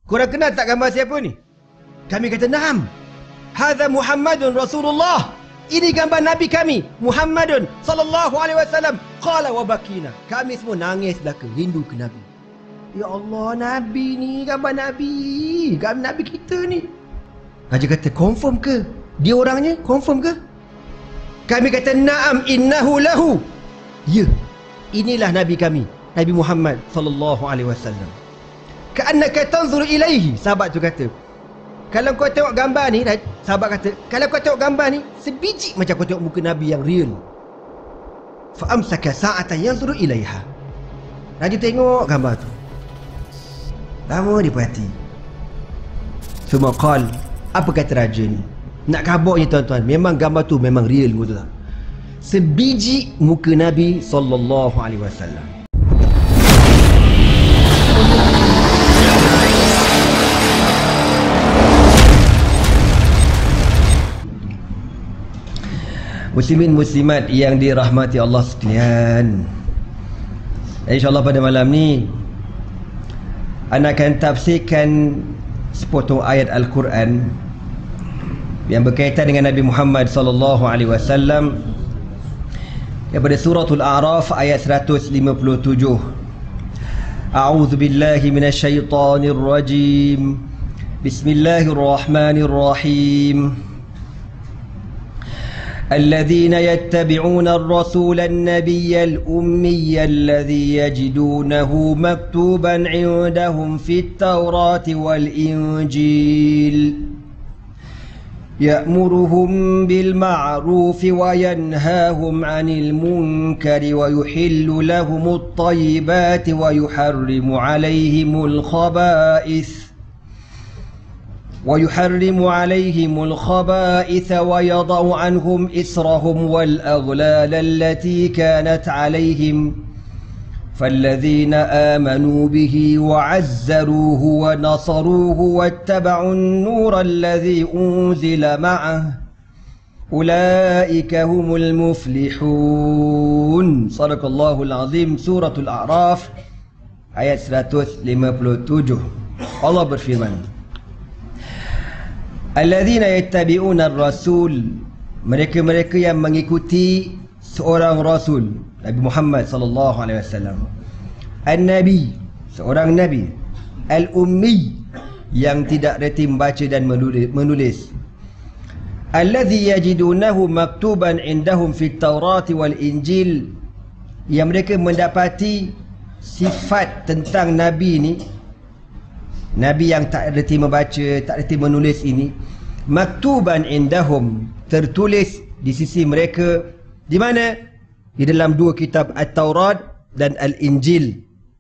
Korang kenal tak gambar siapa ni? Kami kata, "Naam. Hadza Muhammadun Rasulullah." Ini gambar Nabi kami, Muhammadun sallallahu alaihi wasallam. Qala wa bakina. Kami semua nangis belaka, rindu ke Nabi. Ya Allah, Nabi ni, gambar Nabi. Gambar Nabi kita ni. Raja kata, confirm ke? Dia orangnya, confirm ke? Kami kata, "Na'am, innahu lahu." Ya, inilah Nabi kami, Nabi Muhammad sallallahu alaihi wasallam. Ka'annaka tanzur ilaihi. Sahabat tu kata, kalau kau tengok gambar ni, sahabat kata, kalau kau tengok gambar ni, sebiji macam kau tengok muka Nabi yang real. Fa'amsaka sa'atan yanzuru ilaiha. Raja tengok gambar tu. Lama dia perhati. Semua qal, apa kata raja ni? Nak khabarnya tuan-tuan, memang gambar tu memang real, betul tak? Sebiji muka Nabi sallallahu alaihi wasallam. Muslimin muslimat yang dirahmati Allah sekalian, InsyaAllah pada malam ni Ana akan tafsirkan sepotong ayat Al-Quran yang berkaitan dengan Nabi Muhammad sallallahu alaihi wasallam daripada suratul A'raf ayat 157. A'udzu billahi minasyaitonir rajim. Bismillahirrahmanirrahim. الذين يتبعون الرسول النبي الأمي الذي يجدونه مكتوبا عندهم في التوراة والإنجيل يأمرهم بالمعروف وينهاهم عن المنكر ويحل لهم الطيبات ويحرم عليهم الخبائث ويضع عنهم إسرهم والأغلال التي كانت عليهم فالذين آمنوا به وعزروه ونصروه واتبعوا النور الذي أنزل معه أولئك هم المفلحون. صدق الله العظيم. سورة الأعراف ayat 157. Allah berfirman, Alladzina yattabi'una ar-rasul, mereka-mereka yang mengikuti seorang rasul, Nabi Muhammad sallallahu alaihi wasallam. An-nabi, seorang nabi. Al-ummi, yang tidak reti membaca dan menulis. Alladzi yajidunahu maktuban indahum fit Taurati wal Injil, yang mereka mendapati sifat tentang nabi ni, nabi yang tak reti membaca, tak reti menulis ini, maktuban indahum, tertulis di sisi mereka. Di mana? Di dalam dua kitab At-Taurat dan Al-Injil.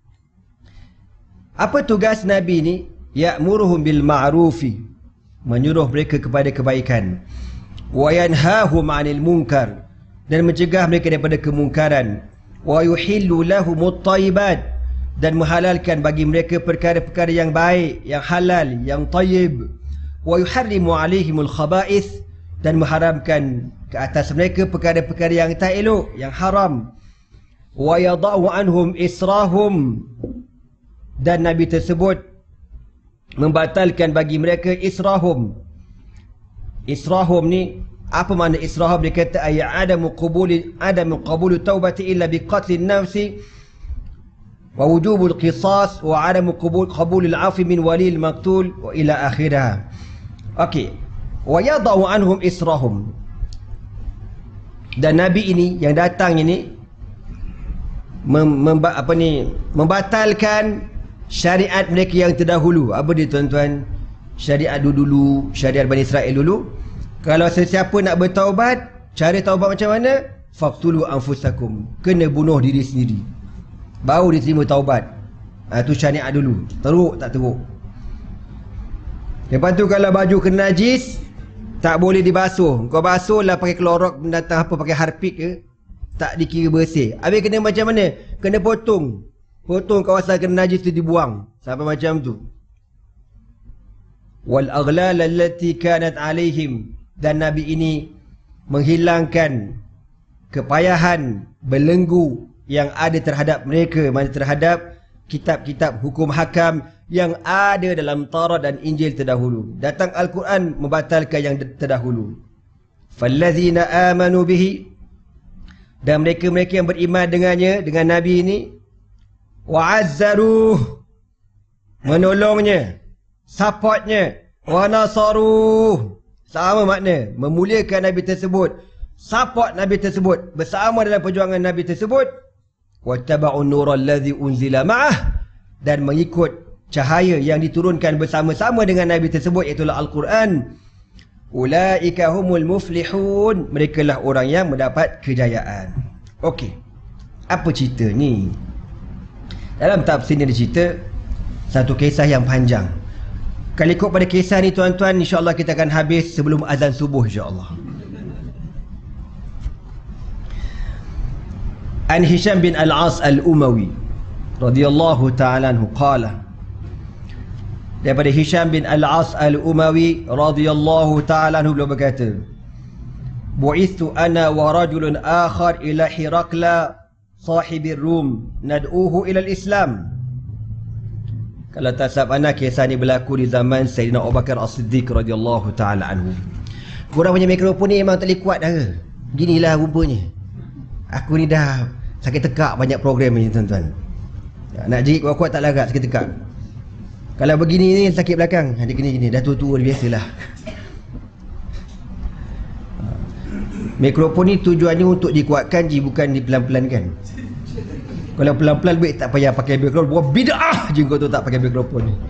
Apa tugas nabi ni? Ya'muruhum bil ma'rufi, menyuruh mereka kepada kebaikan. Wa yanhahum 'anil munkar, dan mencegah mereka daripada kemungkaran. Wa yuhillu lahumut thayyibat, dan menghalalkan bagi mereka perkara-perkara yang baik, yang halal, yang tayyib. Wa yuharrimu 'alaihimul khaba'ith, dan mengharamkan ke atas mereka perkara-perkara yang tak elok, yang haram. Wa yada'u anhum israhum, dan Nabi tersebut membatalkan bagi mereka israhum. Israhum ni, apa makna israhum? Dia kata adamu qabuli taubati illa biqatlin nafsi wa wujubul qisas wa adamu qabulil afi min walil maqtul wa ila akhirah. Okey. Wa yadau anhum israhum, dan nabi ini yang datang ini membatalkan syariat mereka yang terdahulu. Apa dia tuan-tuan? Syariat dulu, syariat Bani Israel dulu. Kalau sesiapa nak bertaubat, cara taubat macam mana? Faqtulu anfusakum, kena bunuh diri sendiri, baru diterima taubat. Itu syariat dulu. Teruk tak teruk? Lepas tu kalau baju kena najis, tak boleh dibasuh. Kau basuh lah pakai klorok binatang apa, pakai harpik ke, tak dikira bersih. Habis kena macam mana? Kena potong kawasan kena najis tu, dibuang sampai macam tu. Wal aghlal allati kanat alaihim, dan Nabi ini menghilangkan kepayahan, belenggu yang ada terhadap mereka, mana terhadap kitab-kitab hukum hakam yang ada dalam Taurat dan Injil terdahulu. Datang Al-Quran membatalkan yang terdahulu. Fallazina amanu bihi, dan mereka-mereka yang beriman dengannya, dengan Nabi ini, wa'azzaruh, menolongnya, supportnya, wa nasaruh, sama makna, memuliakan Nabi tersebut, support Nabi tersebut, bersama dalam perjuangan Nabi tersebut, wattaba'un nural ladzi unzila ma'ah, dan mengikut cahaya yang diturunkan bersama-sama dengan Nabi tersebut, iaitu Al-Quran. Ulaika humul muflihun, merekalah orang yang mendapat kejayaan. Okey, apa cerita ni? Dalam tafsir ni ada cerita satu kisah yang panjang. Kalau ikut pada kisah ni tuan-tuan, insya-Allah kita akan habis sebelum azan subuh insya-Allah. An Hisham bin Al-As Al-Umawi radhiyallahu ta'ala anhu qala, daripada Hisham bin Al-As Al-Umawi radhiyallahu ta'ala anhu, beliau berkata, bu'ithu ana wa rajulun akhar ila Hirakla sahibir Rum nad'uhu ila al-Islam. Kalau tak sahabat anak, kisah ni berlaku di zaman Sayyidina Abu Bakar As-Siddiq radhiyallahu ta'ala anhu. Korang punya mikrofon ni memang tak boleh kuat dah ke? Ginilah rupanya. Aku ni dah sakit tekak banyak program ni tuan-tuan. Nak jerit kuat-kuat tak larat, sakit tekak. Kalau begini ni sakit belakang, ada gini-gini, dah tua-tua biasalah. Mikrofon ni tujuannya untuk dikuatkan, bukan dipelan-pelankan. Kalau pelan-pelan baik, tak payah pakai mikrofon. Buat bid'ah je kau tu tak pakai mikrofon ni.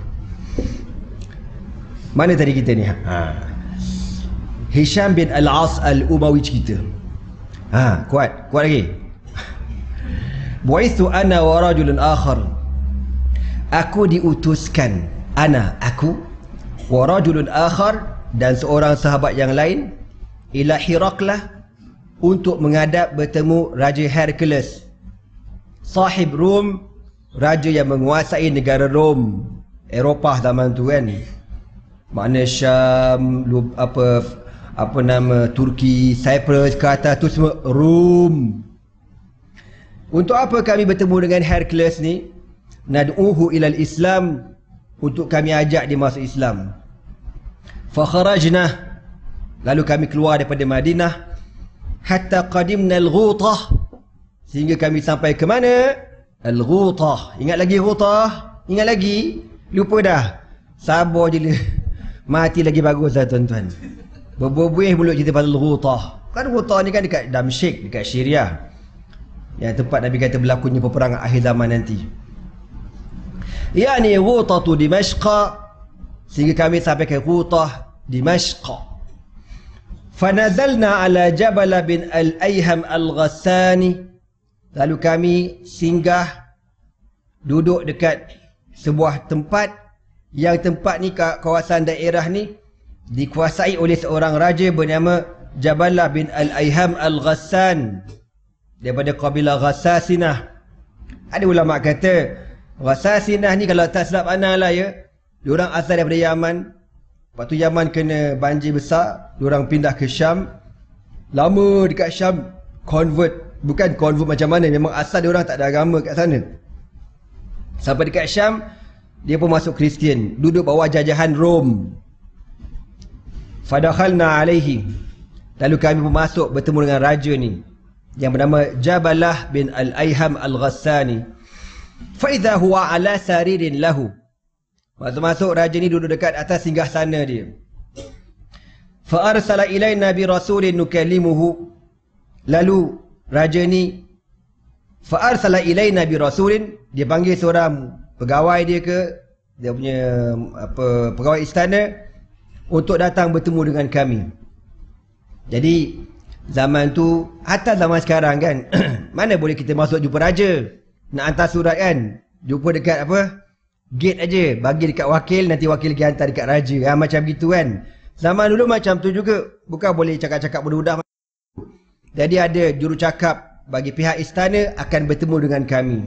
Mana tadi kita ni? Hisham bin Al-As Al-Umawi cerita. Kuat lagi. Bu'ithu ana wa rajulun akhar, aku diutuskan, aku, wa rajulun akhar, dan seorang sahabat yang lain, ila Hiraklah, untuk menghadap bertemu Raja Hercules, sahib Rom, raja yang menguasai negara Rom, Eropah zaman tu kan. Makna Syam, apa nama, Turki, Cyprus ke atas tu semua Rom. Untuk apa kami bertemu dengan Hercules ni? Nad'uhu ilal Islam, untuk kami ajak dia masuk Islam. Fa kharajna, lalu kami keluar daripada Madinah, hatta qadimna al-Ghutah, sehingga kami sampai ke mana? Al-Ghutah. Ingat lagi Ghutah? Ingat lagi? Lupa dah. Sabar je lah. Mati lagi bagus lah tuan-tuan. Berbuih mulut cerita pasal Ghutah. Kan Ghutah ni kan dekat Damsyik, dekat Syria, yang tempat Nabi kata berlakunya peperangan akhir zaman nanti. Yani Ghutatu Dimashq, sehingga kami sampai ke Ghutah Dimashq. Fanazalna ala Jabal bin Al-Ayham Al-Ghassani, lalu kami singgah, duduk dekat sebuah tempat, yang tempat ni, kawasan daerah ni dikuasai oleh seorang raja bernama Jabal bin Al-Ayham Al-Ghassan, daripada kabilah Ghassasinah. Ada ulama kata Ghassasinah ni, kalau tak silap ana lah ya, diorang asal daripada Yaman. Lepas tu Yaman kena banjir besar, diorang pindah ke Syam. Lama dekat Syam, bukan convert macam mana, memang asal diorang tak ada agama kat sana. Sampai dekat Syam, dia pun masuk Kristian, duduk bawah jajahan Rom. Fadakhalna alaihi, lalu kami pun masuk bertemu dengan raja ni, yang bernama Jabalah bin Al-Ayham Al-Ghassani. Fa'idha huwa ala saririn lahu, masuk raja ni duduk dekat atas singgah sana dia. Fa'arsala ilaina bi rasulin nukallimuhu, lalu raja ni fa'arsala ilaina bi rasulin, dia panggil seorang pegawai dia ke, dia punya pegawai istana, untuk datang bertemu dengan kami. Jadi zaman tu, hatta zaman sekarang kan, mana boleh kita masuk jumpa raja, nak hantar surat kan, jumpa dekat gate aja, bagi dekat wakil, nanti wakil pergi hantar dekat raja, macam gitu kan. Zaman dulu macam tu juga, bukan boleh cakap-cakap mudah-mudah. Jadi ada jurucakap bagi pihak istana akan bertemu dengan kami.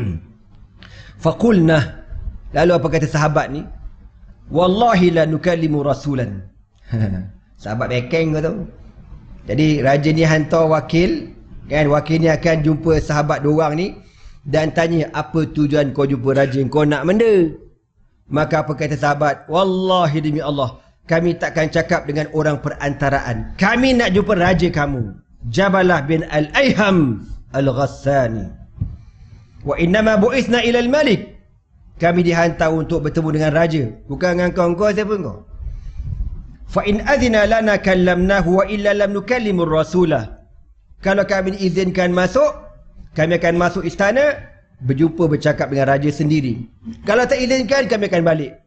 Faqulna, lalu apa kata sahabat ni? Wallahi la nukallimu rasulan. Sahabat bekeng kau tahu. Jadi raja ni hantar wakil kan, wakil ni akan jumpa sahabat diorang ni dan tanya, apa tujuan kau jumpa raja, kau nak benda? Maka apa kata sahabat? Wallahi demi Allah, kami takkan cakap dengan orang perantaraan. Kami nak jumpa raja kamu, Jabalah bin Al-Ayham Al-Ghassani. Wa innama bu'ithna ila al-malik. Kami dihantar untuk bertemu dengan raja. Bukan dengan kau siapa kau? Fa in adhina lana kallamnahu wa illa lam nukallimur rasulah. Kalau kami diizinkan masuk, kami akan masuk istana, berjumpa bercakap dengan raja sendiri. Kalau tak izinkan, kami akan balik.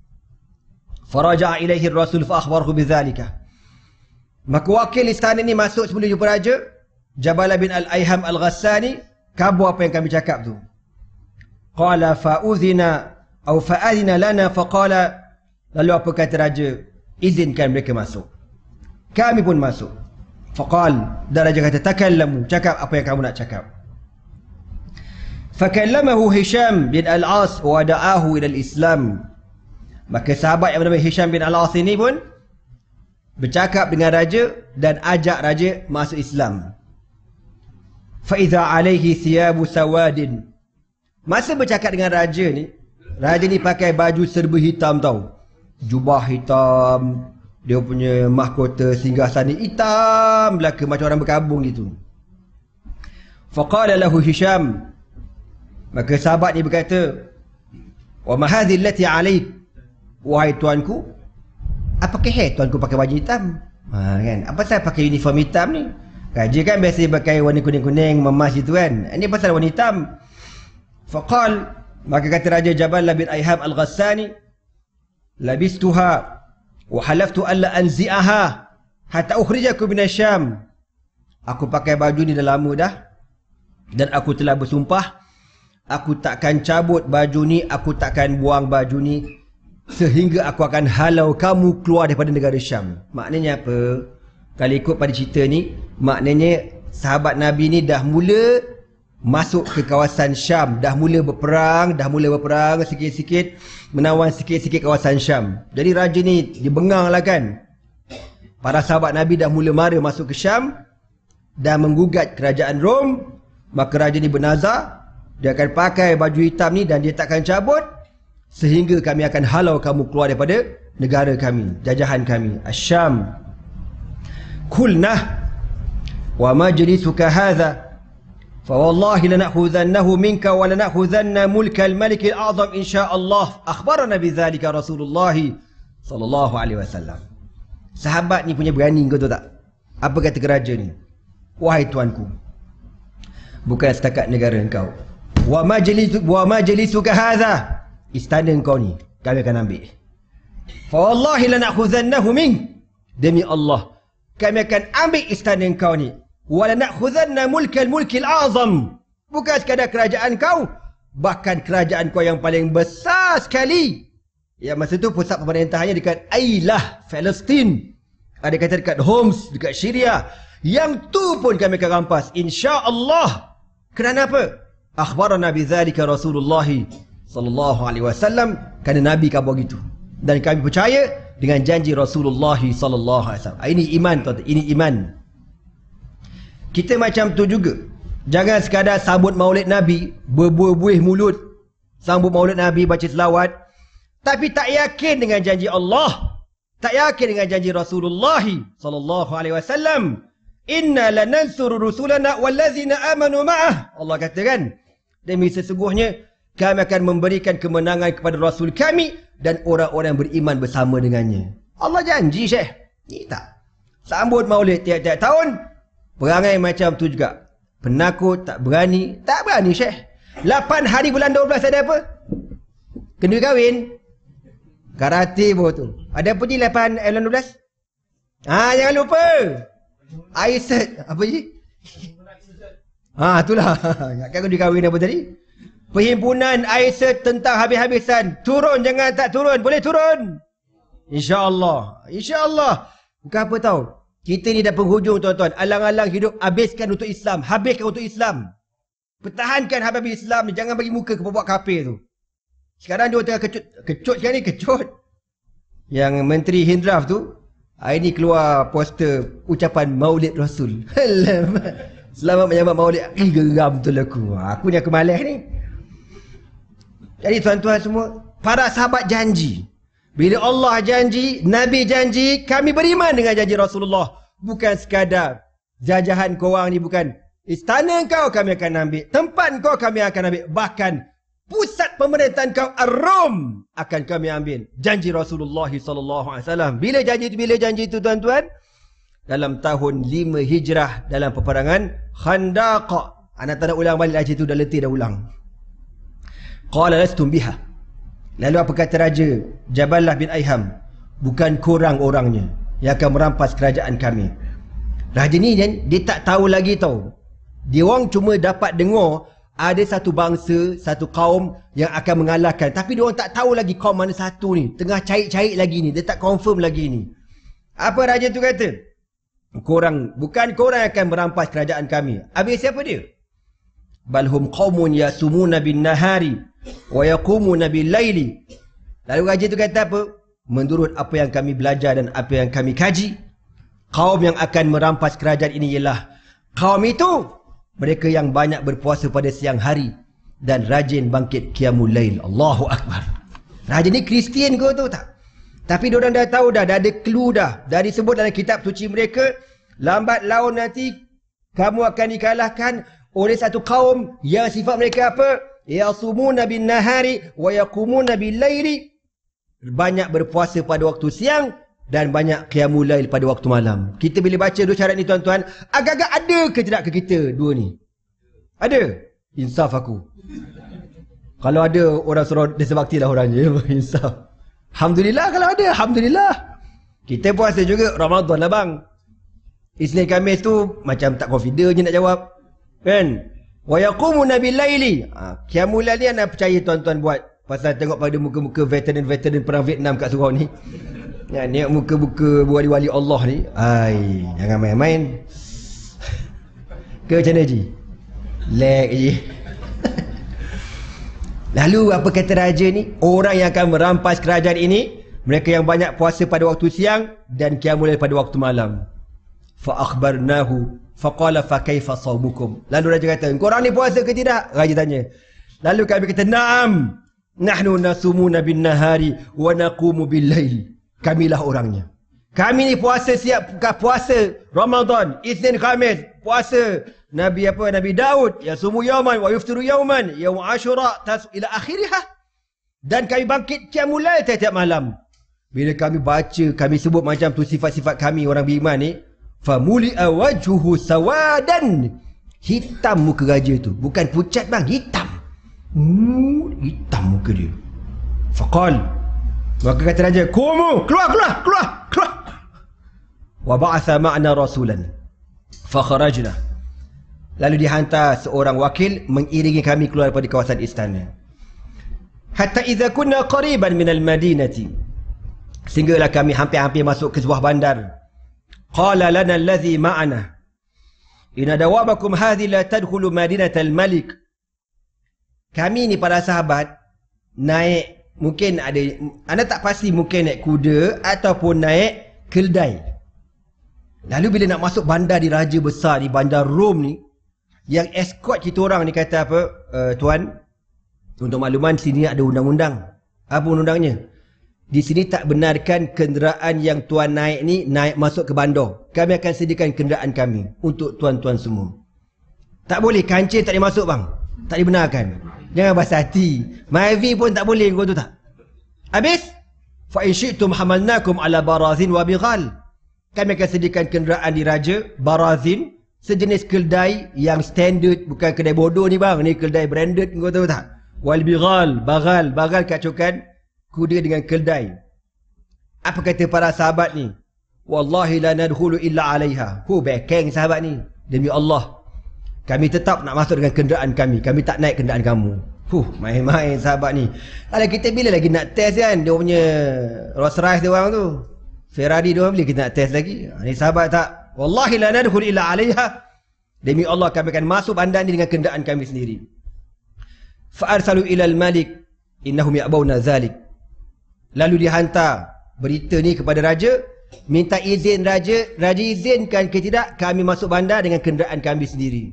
Faraja'a ilaihi ar-rasul fa akhbarahu bidzalika. Maka wakil istana ni masuk sebelum jumpa raja, Jabalah bin Al-Ayham Al-Ghassani, khabar apa yang kami cakap tu. Qala fa'udhina atau fa'adhina lana faqala. Lalu apa kata raja? Izinkan mereka masuk. Kami pun masuk. Faqal, dan raja kata, takallamu, cakap apa yang kamu nak cakap. Fakallamahu Hisham bin Al-As wa da'ahu ila al-Islam. Maka sahabat yang bernama Hisham bin Al-As ini pun bercakap dengan raja dan ajak raja masuk Islam. Fa idza alaihi thiyabu sawadin. Masa bercakap dengan raja ni pakai baju serba hitam tau. Jubah hitam, dia punya mahkota singgasana hitam belaka, macam orang berkabung gitu. Faqala lahu Hisham. Maka sahabat ni berkata, wa ma hadhihi allati alaik. Wahai tuanku, apa keheh tuanku pakai baju hitam? Kan? Apa pasal pakai uniform hitam ni? Raja kan biasa pakai warna kuning-kuning, memas gitu kan. Ini pasal warna hitam. Faqal, maka kata raja Jabalah bin Ayham Al-Ghassani, labistuha wa halaftu alla anzi'aha hatta ukhrijakum min Syam. Aku pakai baju ni dah lama dah, dan aku telah bersumpah aku takkan cabut baju ni, aku takkan buang baju ni sehingga aku akan halau kamu keluar daripada negara Syam. Maknanya apa? Kalau ikut pada cerita ni, maknanya sahabat Nabi ni dah mula masuk ke kawasan Syam, dah mula berperang sikit-sikit, menawan sikit-sikit kawasan Syam. Jadi raja ni dibengang lah kan. Para sahabat Nabi dah mula mara masuk ke Syam dan menggugat kerajaan Rom. Maka raja ni bernazar, dia akan pakai baju hitam ni dan dia takkan cabut sehingga kami akan halau kamu keluar daripada negara kami, jajahan kami, Asy-Syam. Kulnah wa majlisuka hadha فوالله لنأخذنه منك ولنأخذن ملك الملك الأعظم إن شاء الله أخبرنا بذلك رسول الله صلى الله عليه وسلم. Sahabat ni punya berani, kau tahu tak? Apa kata ke raja ni? Wahai tuanku, bukan setakat negara engkau. Wa majlisuka hadha, istana engkau ni kami akan ambil. Fawallahi lanakhuzannahu mink, demi Allah kami akan ambil istana engkau ni. Wala na'khudhanna mulkal azam, bukan sekadar kerajaan kau, bahkan kerajaan kau yang paling besar sekali. Ya, masa tu pusat pemerintahannya dekat Ailah, Palestin. Ada kata dekat Homs, dekat Syria. Yang tu pun kami akan rampas, insya-Allah. Kerana apa? Akhbarana bidzalika Rasulullah sallallahu alaihi wasallam, kerana Nabi khabar gitu. Dan kami percaya dengan janji Rasulullah sallallahu alaihi wasallam. Ini iman, tuan-tuan, ini iman. Kita macam tu juga. Jangan sekadar sambut maulid Nabi, berbuih-buih mulut sambut maulid Nabi, baca selawat, tapi tak yakin dengan janji Allah, tak yakin dengan janji Rasulullah sallallahu alaihi wasallam. Inna lanansuru rusulana wallazina amanu ma'ah. Allah kata kan, demi sesungguhnya kami akan memberikan kemenangan kepada Rasul kami dan orang-orang yang beriman bersama dengannya. Allah janji, Syekh. Ni tak. Sambut maulid tiap-tiap tahun, perangai macam tu juga. Penakut, tak berani. Tak berani, Syekh. 8 hari bulan 12 ada apa? Kena kahwin. Karate pun tu. Ada apa je 8 bulan 12? Jangan lupa. Aisyah. Apa je? Itulah. Ingatkan kau dikahwin apa tadi? Perhimpunan Aisyah tentang habis-habisan. Turun, jangan tak turun. Boleh turun. InsyaAllah. InsyaAllah. Bukan apa tahu. Kita ni dah penghujung, tuan-tuan. Alang-alang hidup, habiskan untuk Islam. Habiskan untuk Islam. Pertahankan habis Islam ni. Jangan bagi muka ke pembuat kafir tu. Sekarang dia tengah kecut sekarang ni, kecut. Yang Menteri Hindraf tu, hari ni keluar poster ucapan Maulid Rasul. Selamat menyambut Maulid. Geram betul aku. Aku ni aku malas ni. Jadi tuan-tuan semua, para sahabat janji. Bila Allah janji, Nabi janji, kami beriman dengan janji Rasulullah. Bukan sekadar jajahan korang ni, bukan istana kau kami akan ambil, tempat kau kami akan ambil, bahkan pusat pemerintahan kau Ar-Rum akan kami ambil. Janji Rasulullah SAW. Bila janji itu tuan-tuan? Dalam tahun 5 Hijrah, dalam peperangan Khandaq. Anak tak nak ulang balik haji itu, dah letih dah ulang. Qala lastum biha. Lalu apa kata Raja Jabalah bin Aiham? Bukan korang orangnya yang akan merampas kerajaan kami. Raja ni dia tak tahu lagi tau. Dia orang cuma dapat dengar ada satu bangsa, satu kaum yang akan mengalahkan. Tapi dia orang tak tahu lagi kaum mana satu ni. Tengah cari-cari lagi ni. Dia tak confirm lagi ni. Apa raja tu kata? Bukan korang yang akan merampas kerajaan kami. Habis siapa dia? Balhum qaumun yasumuna bin nahari wa yaqumuna bil laili. Lalu raja tu kata apa? Menurut apa yang kami belajar dan apa yang kami kaji, kaum yang akan merampas kerajaan ini ialah kaum itu mereka yang banyak berpuasa pada siang hari dan rajin bangkit qiyamul lail. Allahu akbar. Raja ni Kristian ke tu tak? Tapi diorang dah tahu dah ada clue dah. Dah disebut dalam kitab suci mereka, lambat laun nanti kamu akan dikalahkan oleh satu kaum yang sifat mereka apa? Yasumuna bin nahari wa yaqumuna bil laili. Banyak berpuasa pada waktu siang dan banyak qiyamul lail pada waktu malam. Kita bila baca dua syarat ni tuan-tuan, agak-agak ada ke tidak ke kita dua ni? Ada? Insaf aku. Kalau ada orang suruh desa bakti lah orangnya. Insaf. Alhamdulillah kalau ada. Alhamdulillah. Kita puasa juga Ramadan lah bang. Isnin Khamis tu macam tak confident je nak jawab. Kan? Wa yaqumuna bil laili. Qiyamul lail ni anda percaya tuan-tuan buat. Pasal tengok pada muka-muka veteran-veteran perang Vietnam kat surau ni. Ya, ni muka-muka wali-wali Allah ni. Ai, jangan main-main. Ke macam mana Ji? Lag je. Lalu apa kata raja ni? Orang yang akan merampas kerajaan ini, mereka yang banyak puasa pada waktu siang dan qiyamul lail pada waktu malam. Fa akhbarnahu faqala fa kaifa sawmukum. Lalu raja kata, "Korang ni puasa ke tidak?" Raja tanya. Lalu kami kata, "Na'am. Nahnu nasumuna bin nahari wa naqumu bil lail." Kamilah orangnya. Kami ni puasa siap puasa Ramadan, Isnin Khamis, puasa Nabi Daud, yasumu yawman wa yuftiru yawman, yaum Ashura ila akhirih. Dan kami bangkit qiyamul lail tiap-tiap malam. Bila kami baca, kami sebut macam tu sifat-sifat kami orang beriman ni, famuli'a wajhuhu sawadan. Hitam muka raja tu, bukan pucat bang, hitam. Hitam muka dia. Faqal, maka kata raja, "Kumu, keluar. Wa ba'atha ma'na rasulan. Fa kharajna." Lalu dihantar seorang wakil mengiringi kami keluar daripada kawasan istana. Hatta idza kunna qariban minal madinati. Sehinggalah kami hampir-hampir masuk ke sebuah bandar. Qala lana allazi ma'ana, "Inna dawabakum hadhi la tadkhulu madinatal malik." Kami ni para sahabat naik, mungkin ada, anda tak pasti mungkin naik kuda ataupun naik keldai. Lalu bila nak masuk bandar di raja besar di bandar Rom ni, yang escort kita orang ni kata apa? Tuan, untuk makluman sini ada undang-undang. Apa undang-undangnya? Di sini tak benarkan kenderaan yang tuan naik ni naik masuk ke bandar. Kami akan sediakan kenderaan kami untuk tuan-tuan semua. Tak boleh, kancil tak boleh masuk bang. Tak dibenarkan. Jangan basa hati. Mavi pun tak boleh kau tu tak. Habis? Fa in syi'tum hamalnakum ala barazin wa bighal. Kami akan sediakan kenderaan di raja, barazin, sejenis keldai yang standard, bukan kedai bodoh ni bang, ni keldai branded kau tahu tak? Wal bighal, bagal kacukan kuda dengan keldai. Apa kata para sahabat ni? Wallahi la nadkhulu illa 'alaiha. Bekeng sahabat ni. Demi Allah, kami tetap nak masuk dengan kenderaan kami. Kami tak naik kenderaan kamu. Main-main sahabat ni. Kalau kita bila lagi nak test kan, dia punya Rolls Royce dia orang tu, Ferrari dia orang, bila kita nak test lagi? Ni sahabat tak. Wallahi la nadkhul illa 'alaiha. Demi Allah kami akan masuk bandar ni dengan kenderaan kami sendiri. Fa arsalu ila al-malik innahum ya'bawna zalik. Lalu dihantar berita ni kepada raja, minta izin raja izinkan ke tidak kami masuk bandar dengan kenderaan kami sendiri.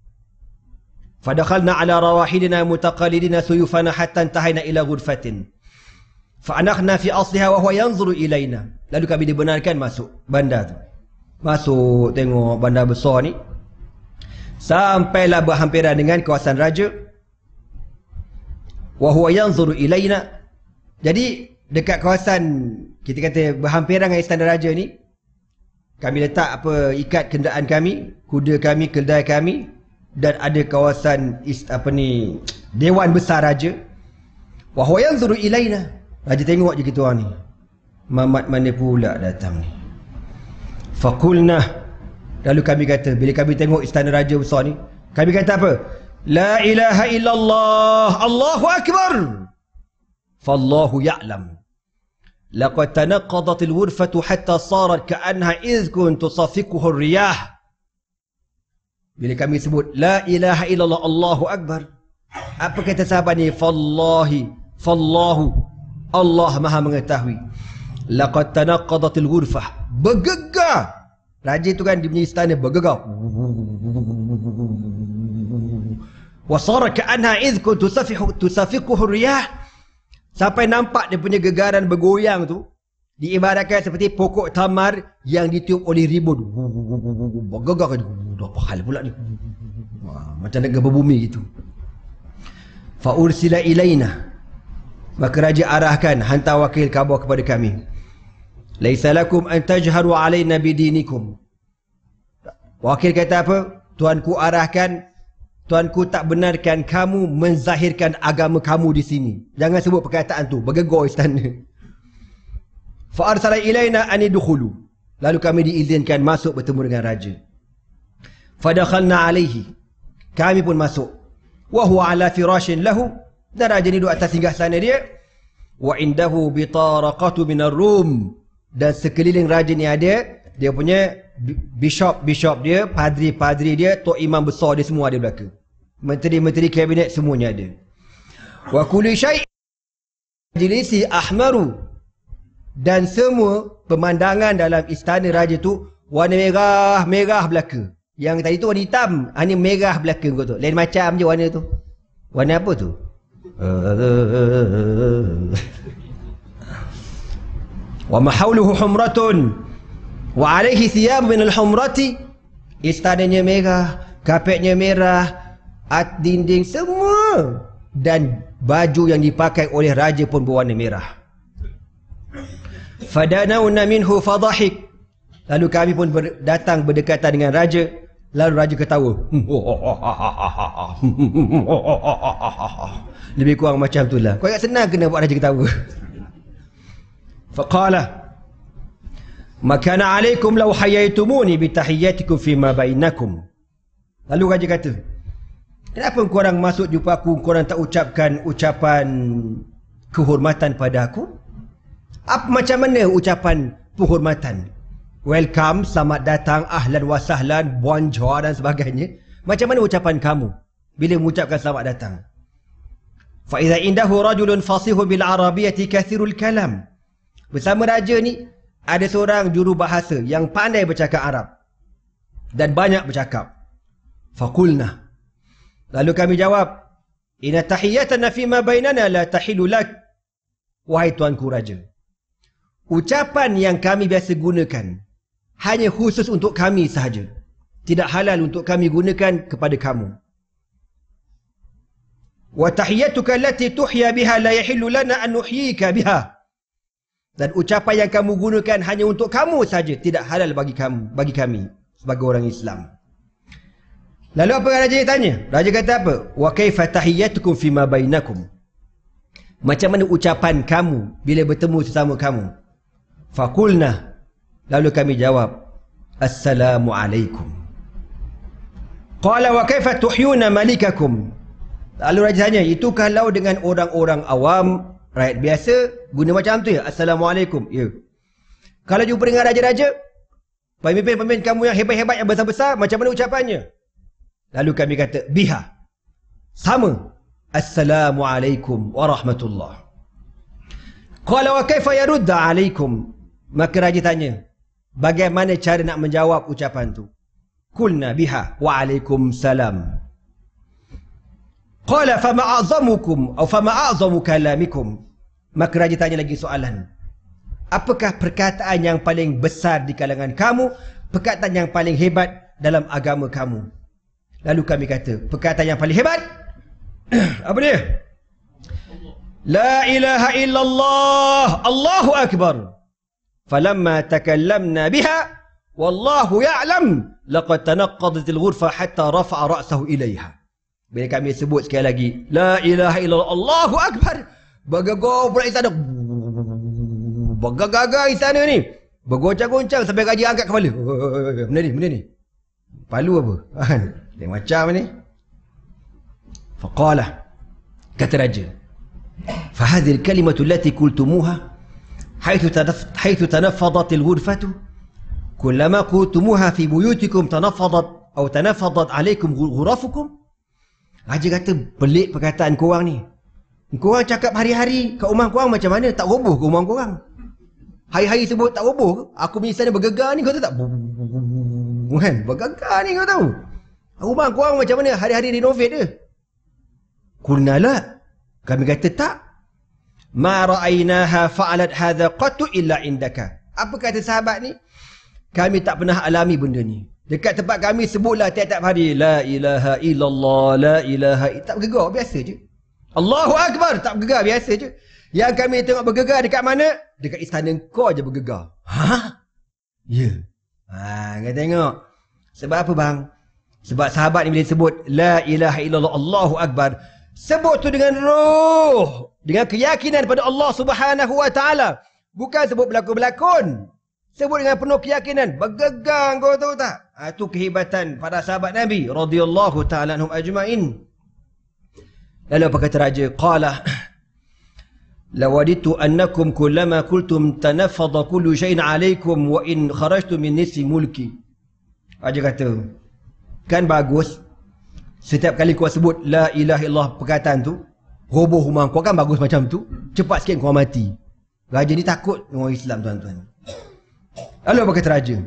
Fadakhalna ala rawahidina mutaqallidina suyufana hatta intahayna ila ghurfatin. Fa'anakhna fi asliha wa huwa yanzuru ilaina. Lalu kami dibenarkan masuk bandar tu. Masuk tengok bandar besar ni. Sampailah berhampiran dengan kawasan raja. Wa huwa yanzuru ilaina. Jadi dekat kawasan, kita kata berhampiran dengan istana raja ni, kami letak ikat kenderaan kami, kuda kami, keldai kami, dan ada kawasan dewan besar raja. Wa huwa yanzuru ilaina. Raja tengok je kita orang ni. Mamat mana pula datang ni. Faqulna. Lalu kami kata, bila kami tengok istana raja besar ni, kami kata apa? La ilaha illallah, Allahu akbar. Fallahu ya'lam. Laqad tanaqqadat al-ghurfatu hatta sarat ka'annaha izkun tusafiquhu ar-riyah. Bila kami sebut la ilaha illallah, Allahu akbar, apa kata sahabat ni? Fallahu, Allah Maha mengetahui. Laqad tanaqqadat al-ghurfah, bergegar. Raja tu kan dia punya istana bergegar. Wa sara ka'annaha izkun tusafiquhu ar-riyah. Sampai nampak dia punya gegaran bergoyang tu diibaratkan seperti pokok tamar yang ditiup oleh ribut. Bergegar. Apa hal pula ni? Macam nak gempa bumi gitu. Fa ursila ilaina. Maka raja arahkan, hantar wakil khabar kepada kami. Laisa lakum an tajharu alaina bidinikum. Wakil kata apa? Tuanku arahkan, tuanku tak benarkan kamu menzahirkan agama kamu di sini. Jangan sebut perkataan tu. Bergegar istana. Fa arsala ilaina an idkhulu. Lalu kami diizinkan masuk bertemu dengan raja. Fadakhalna alaihi. Kami pun masuk. Wa huwa ala firashin lahu. Dan raja ni duduk atas singgasana dia. Wa indahu bitaraqatu minar Rum. Dan sekeliling raja ni ada dia punya bishop dia, padri dia, tok imam besar dia, semua ada belaka. Menteri-menteri kabinet semuanya ada. Wa kullu syai' majlisi ahmaru. Dan semua pemandangan dalam istana raja tu warna merah belaka. Yang tadi tu warna hitam, hanya merah belaka kau tu. Lain macam je warna tu. Warna apa tu? Wa mahawluhu humratun wa alaihi thiyab min al-humrati. Istananya merah, kapetnya merah, dinding semua, dan baju yang dipakai oleh raja pun berwarna merah. Fadanawna minhu fadhahik. Lalu kami pun datang berdekatan dengan raja. Lalu raja ketawa. Lebih kurang macam itulah. Kau ingat senang kena buat raja ketawa. Faqala ma kana alaikum law hayaitumuni bitahiyyatikum fima bainakum. Lalu raja kata, kenapa korang masuk jumpa aku, korang tak ucapkan ucapan kehormatan pada aku? Macam mana ucapan penghormatan? Welcome, selamat datang, ahlan wa sahlan, bonjour dan sebagainya. Macam mana ucapan kamu bila mengucapkan selamat datang? Fa idza indahu rajulun fasihun bil arabiyyati kathirul kalam. Bersama raja ni ada seorang juru bahasa yang pandai bercakap Arab dan banyak bercakap. Faqulna. Lalu kami jawab, inna tahiyyatana fima bainana la tahilu lak. Wahai tuanku raja, ucapan yang kami biasa gunakan hanya khusus untuk kami sahaja. Tidak halal untuk kami gunakan kepada kamu. Wa tahiyyatuka allati tuhya biha la yahillu lana an nuhyika biha. Dan ucapan yang kamu gunakan hanya untuk kamu saja, tidak halal bagi kami sebagai orang Islam. Lalu apa raja tanya? Raja kata apa? Wa kaifa tahiyyatukum fima bainakum. Macam mana ucapan kamu bila bertemu sesama kamu? Faqulna. Lalu kami jawab, assalamu alaikum. Qala wa kaifa tuhyuna malikakum. Lalu raja tanya, itu kalau dengan orang-orang awam, rakyat biasa, guna macam tu ya? Assalamualaikum. Ya. Kalau jumpa dengan raja-raja, pemimpin-pemimpin kamu yang hebat-hebat, yang besar-besar, macam mana ucapannya? Lalu kami kata, biha. Sama. Assalamualaikum warahmatullah. Qala wa kaifa yarudda alaikum. Maka raja tanya, bagaimana cara nak menjawab ucapan tu? Qulna biha wa alaikum salam. Qala fama a'zamukum atau fama a'zamu kalamikum. Maka raja tanya lagi soalan. Apakah perkataan yang paling besar di kalangan kamu? Perkataan yang paling hebat dalam agama kamu? Lalu kami kata, perkataan yang paling hebat apa dia? La ilaha illallah, Allahu Akbar. Falamma takallamna biha wallahu ya'lam laqad tanaqqadat al-ghurfa hatta rafa'a ra'sahu ilaiha. Bila kami sebut sekali lagi la ilaha illallah, Allahu Akbar, bergegar pula istana, bergegar istana ni, bergoncang-goncang sampai raja angkat kepala. Benda ni palu apa? Dia macam ni. Faqala, kata raja, fahadhihi al-kalimatu allati qultumuha حيث تنفضت الغرفة كلما قلتموها في بيوتكم تنفضت عليكم غرفكم. Raja kata, pelik perkataan korang ni. Korang cakap hari-hari kat rumah korang macam mana? Tak roboh ke rumah korang? Hari-hari sebut tak roboh ke? Aku punya istana bergegar ni, kau tahu tak? Kan? Bergegar ni, kau tahu? Rumah korang macam mana? Hari-hari renovate ke? Qulna la. Kami kata tak. Ma ra'aynaha fa'alat hadha qattu illa indaka. Apa kata sahabat ni? Kami tak pernah alami benda ni. Dekat tempat kami sebutlah tiap-tiap hari la ilaha illallah, la ilaha, tak bergegar, biasa je. Allahu Akbar, tak bergegar, biasa je. Yang kami tengok bergegar dekat mana? Dekat istana kau je bergegar. Ha? Ya. Kau tengok. Sebab apa bang? Sebab sahabat ni bila sebut la ilaha illallah, Allahu Akbar, sebut tu dengan roh, dengan keyakinan pada Allah Subhanahu wa taala. Bukan sebut berlakon-berlakon. Sebut dengan penuh keyakinan, bergegar, kau tahu tak? Itu kehebatan para sahabat Nabi radhiyallahu taala anhum ajma'in. Lalu apa kata raja? Qala lawaditu annakum kullama qultum tanaffadha kullu shay'in 'alaykum wa in kharajtum min nisfi mulki. Raja kata, kan bagus setiap kali kau sebut la ilaha illallah, perkataan tu roboh rumah kau, kan bagus macam tu, cepat sikit kau mati. Raja ni takut dengan orang Islam, tuan-tuan. Lalu apa kata raja?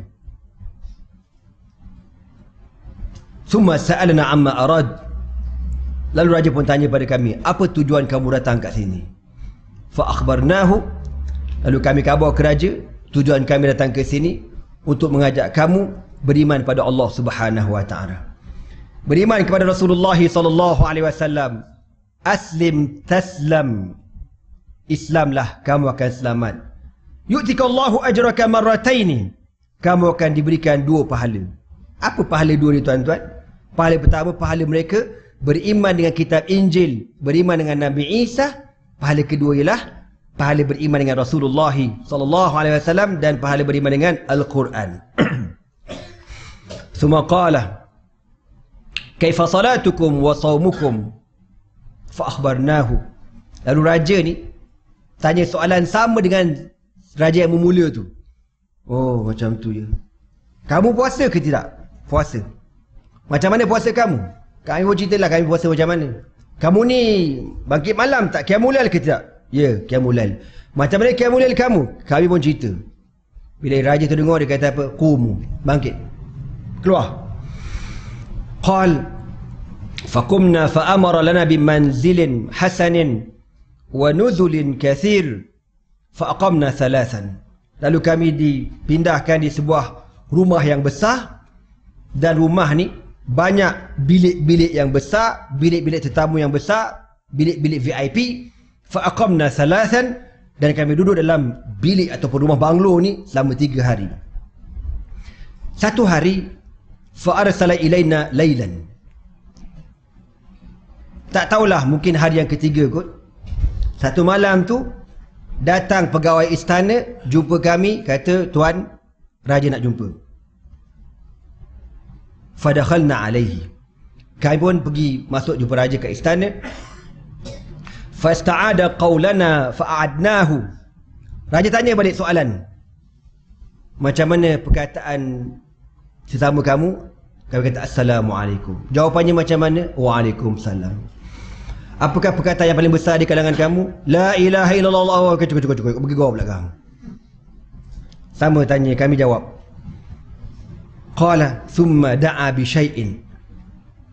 Summa sa'alna amma arad. Lalu raja pun tanya pada kami, apa tujuan kamu datang kat sini? Fa akhbarnahu. Lalu kami khabar ke raja, tujuan kami datang ke sini untuk mengajak kamu beriman pada Allah Subhanahu wa taala. Beriman kepada Rasulullah sallallahu alaihi wasallam. Aslim taslam. Islamlah, kamu akan selamat. Yu'tikallahu ajraka marrataini. Kamu akan diberikan 2 pahala. Apa pahala 2 ni, tuan-tuan? Pahala pertama, pahala mereka beriman dengan kitab Injil, beriman dengan Nabi Isa. Pahala kedua ialah pahala beriman dengan Rasulullah sallallahu alaihi wasallam dan pahala beriman dengan Al-Quran. Summa qala kaifa salatukum wa sawmukum fa akhbarnahu. Lalu raja ni tanya soalan sama dengan raja yang memula tu. Oh, macam tu je. Kamu puasa ke tidak? Puasa. Macam mana puasa kamu? Kami pun ceritalah kami puasa macam mana. Kamu ni bangkit malam tak? Qiyamul lail ke tidak? Ya, qiyamul lail. Macam mana qiyamul lail kamu? Kami pun cerita. Bila raja tu dengar, dia kata apa? Qumu, bangkit. Keluar. Qal faqumna fa amara lana bimanzilin hasanin wa nuzulin kathir fa aqamna 3. Lalu kami dipindahkan di sebuah rumah yang besar, dan rumah ni banyak bilik-bilik yang besar, bilik-bilik tetamu yang besar, bilik-bilik VIP. Fa aqamna 3, dan kami duduk dalam bilik ataupun rumah banglo ni selama 3 hari. Satu hari fa arsala ilaina lailan. Tak tahulah, mungkin hari yang ketiga kot. Satu malam tu datang pegawai istana jumpa kami, kata, tuan, raja nak jumpa. Fadakhalna alaihi. Kami pun pergi masuk jumpa raja kat istana. Fasta'ada qawlana fa'adnahu. Raja tanya balik soalan, macam mana perkataan sesama kamu? Kami kata assalamualaikum. Jawapannya macam mana? Waalaikumsalam. Apakah perkataan yang paling besar di kalangan kamu? La ilaha illallah. Cukup. Pergi gua belakang. Sama tanya, kami jawab. Qala thumma da'a bi syai'in.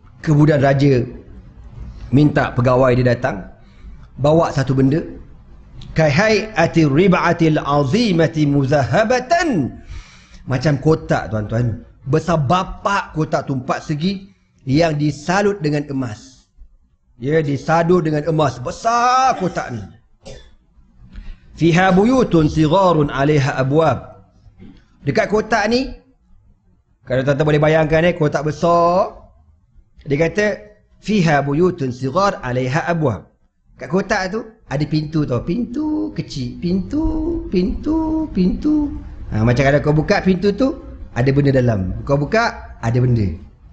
Kemudian raja minta pegawai dia datang, bawa satu benda. kahayati rib'atil azimati muzahabatan, macam kotak tuan-tuan, besar bapak kotak tu 4 segi yang disalut dengan emas. Ya, disadu dengan emas, besar kotak ni. Fiha buyutun sigharun 'alaiha abwab. Dekat kotak ni, kalau tuan-tuan boleh bayangkan kotak besar, dia kata fiha buyutun sighar 'alaiha abwab. Kat kotak tu ada pintu tau, pintu kecil, pintu. Macam kalau kau buka pintu tu ada benda dalam, kau buka ada benda.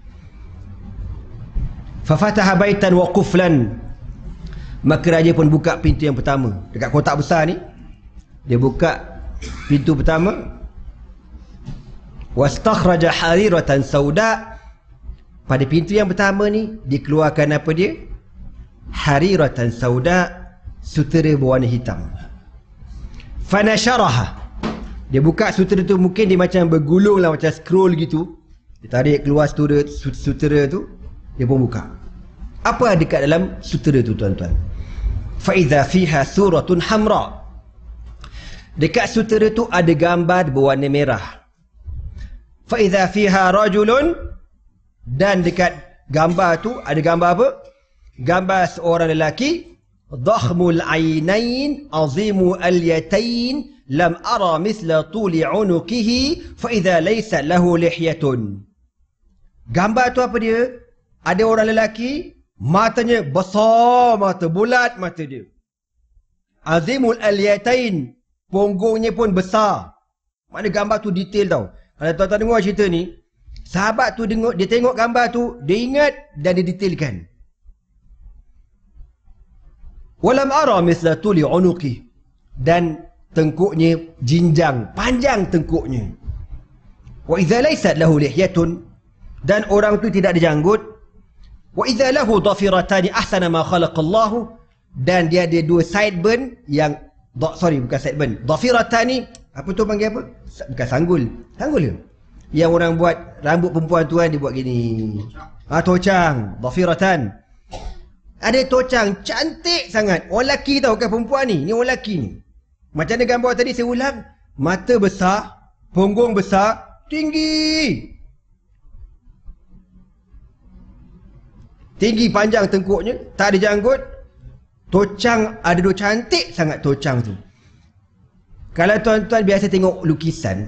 Fa fataha baitan wa quflan, maka raja pun buka pintu yang pertama dekat kotak besar ni. Dia buka pintu pertama. Wastakhraja hariratan sauda, pada pintu yang pertama ni dikeluarkan apa dia? Hariratan sauda, sutera berwarna hitam. Fanasharaha, dia buka sutera tu, mungkin dia macam bergulung lah, macam scroll gitu. Dia tarik keluar sutera tu, dia pun buka. Apa dekat dalam sutera tu tuan-tuan? Fa idza fiha suratun hamra, dekat sutera tu ada gambar berwarna merah. Fa idza fiha rajulun, dan dekat gambar tu ada gambar apa? Gambar seorang lelaki, dhakhmul ainain azimu alyatain lam ara misla tuli unukihi fa idza laysa lahu lihyatun. Gambar tu apa dia? Ada orang lelaki, matanya besar, mata bulat mata dia. Azimul alyatain, punggungnya pun besar. Mana gambar tu detail tau. Kalau tuan-tuan dengar cerita ni, sahabat tu dia tengok gambar tu, dia ingat dan dia detailkan. Walam ara misla tuli unuki, dan tengkuknya jinjang, panjang tengkuknya. Wa idza laysat lahu lihyatun, dan orang tu tidak ada janggut. Wa idza lahu dhafiratani ahsana ma khalaqallahu, dan dia ada 2 sideburn yang bukan sideburn, dhafiratani, apa tu panggil apa? Bukan sanggul ke? Yang orang buat rambut perempuan tu kan, dia buat gini. Tocang, dhafiratan. Ada tocang cantik sangat. Orang lelaki tau, bukan perempuan ni. Ni orang lelaki ni. Macam ada gambar tadi, saya ulang. Mata besar, punggung besar, tinggi. Tinggi panjang tengkuknya, tak ada janggut. Tocang, ada 2 cantik sangat tocang tu. Kalau tuan-tuan biasa tengok lukisan,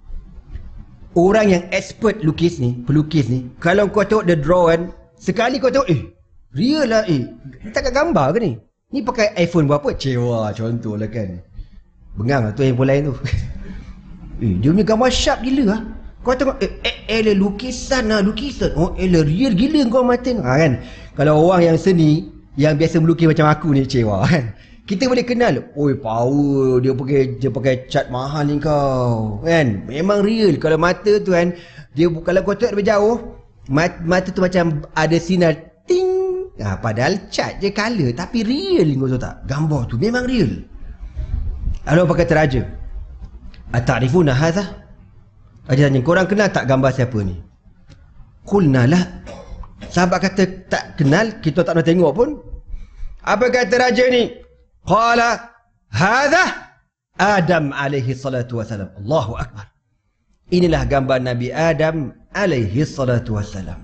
orang yang expert pelukis ni, kalau kau tengok the drawn, sekali kau tengok, real lah, takkan gambar ke ni? Ni pakai iPhone berapa? Cewa contoh lah kan. Bengang lah tu handphone lain tu. Dia punya gambar sharp gila lah. Kau tengok, lukisan. Oh, real gila kau mata ni. Kan? Kalau orang yang seni, yang biasa melukis macam aku ni, cewa kan. Kita boleh kenal, power, dia pakai cat mahal ni kau. Kan? Memang real. Kalau mata tu kan, kalau kau tengok dari jauh, mata tu macam ada sinar ting. Padahal cat je color, tapi real kau tahu tak? Gambar tu memang real. Lalu apa kata raja? Ata'rifuna hadha? Raja tanya, korang kenal tak gambar siapa ni? Qulna la. Sahabat kata tak kenal, kita tak nak tengok pun. Apa kata raja ni? Qala hadha Adam alaihi salatu wassalam. Allahu akbar. Inilah gambar Nabi Adam alaihi salatu wassalam.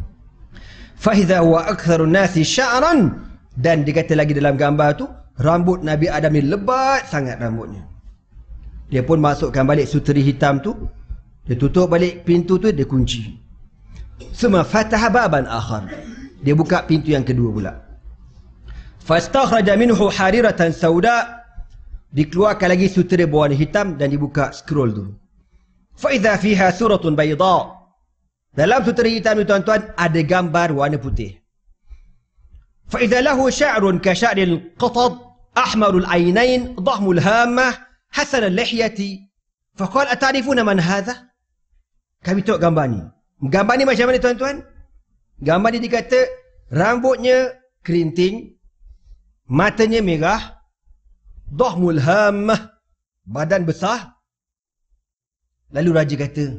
Fahidha huwa aktsarun nasi sya'ran, dan dikata lagi dalam gambar tu, rambut Nabi Adam ni lebat sangat rambutnya. Dia pun masukkan balik suteri hitam tu, dia tutup balik pintu tu, dia kunci. Suma fataha baban akhar, dia buka pintu yang kedua pula. Fastakhraja minhu hariratan sauda, dikeluarkan lagi sutera berwarna hitam dan dibuka scroll tu. Fa idza fiha suratun bayda, dalam sutera hitam ni tuan-tuan ada gambar warna putih. Fa idza lahu sya'run ka sya'ril qatad ahmarul ainain dhahmul hammah hasan al-lihyati. Fa qala ata'rifuna man hadha? Kami tengok gambar ni. Gambar ni macam mana tuan-tuan? Gambar ni dikata rambutnya kerinting, matanya merah, dhahmul hammah, badan besar. Lalu raja kata,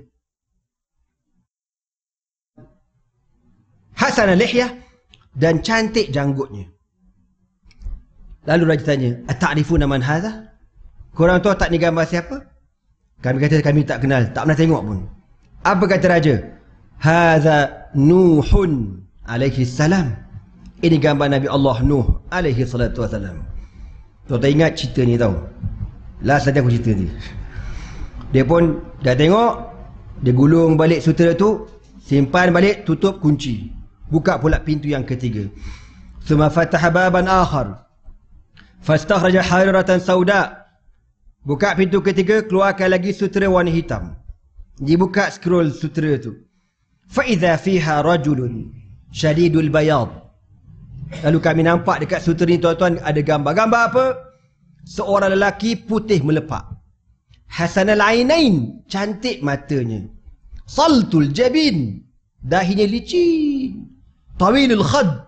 hasan al-lihyah, dan cantik janggutnya. Lalu raja tanya, "Ata'rifuna man hadha?" Korang tahu tak ni gambar siapa? Kami kata kami tak kenal, tak pernah tengok pun. Apa kata raja? "Hadha Nuhun alaihi salam." Ini gambar Nabi Allah Nuh alaihi salatu wasalam. Tuan-tuan ingat cerita ni tahu. Last nanti aku cerita ni. Dia pun dah tengok, dia gulung balik sutera tu, simpan balik, tutup, kunci. Buka pula pintu yang ketiga. Thumma fataha baban akhar fastakhraja hariratan sauda. Buka pintu ketiga, keluarkan lagi sutera warna hitam. Dibuka scroll sutera tu. Fa idza fiha rajulun syadidul bayad. Lalu kami nampak dekat sutera ni tuan-tuan ada gambar. Gambar apa? Seorang lelaki putih melepak. Hasanal ainain, cantik matanya. Saltul jabin, dahinya licin. Tawilul khad,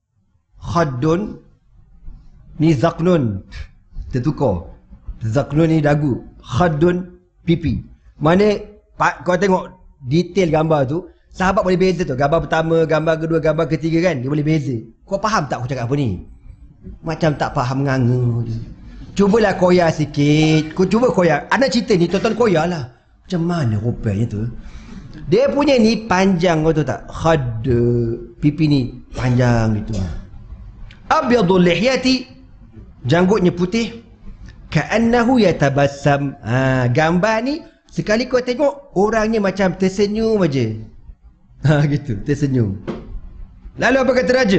khaddun ni zaknun, tertukar. Zaknun ni dagu, khaddun pipi. Mana kau tengok detail gambar tu, sahabat boleh beza tu. Gambar pertama, gambar kedua, gambar ketiga kan, dia boleh beza. Kau faham tak aku cakap apa ni? Macam tak faham nganga je. Cubalah koyak sikit. Kau cuba koyak. Anak cerita ni tuan-tuan koyak lah. Macam mana rupanya tu? Dia punya ni panjang, kau tahu tak? Khad, pipi ni panjang gitu. Abyadul lihyati, janggutnya putih. Ka'annahu yatabassam. Gambar ni sekali kau tengok orangnya macam tersenyum aja. Gitu, tersenyum. Lalu apa kata raja?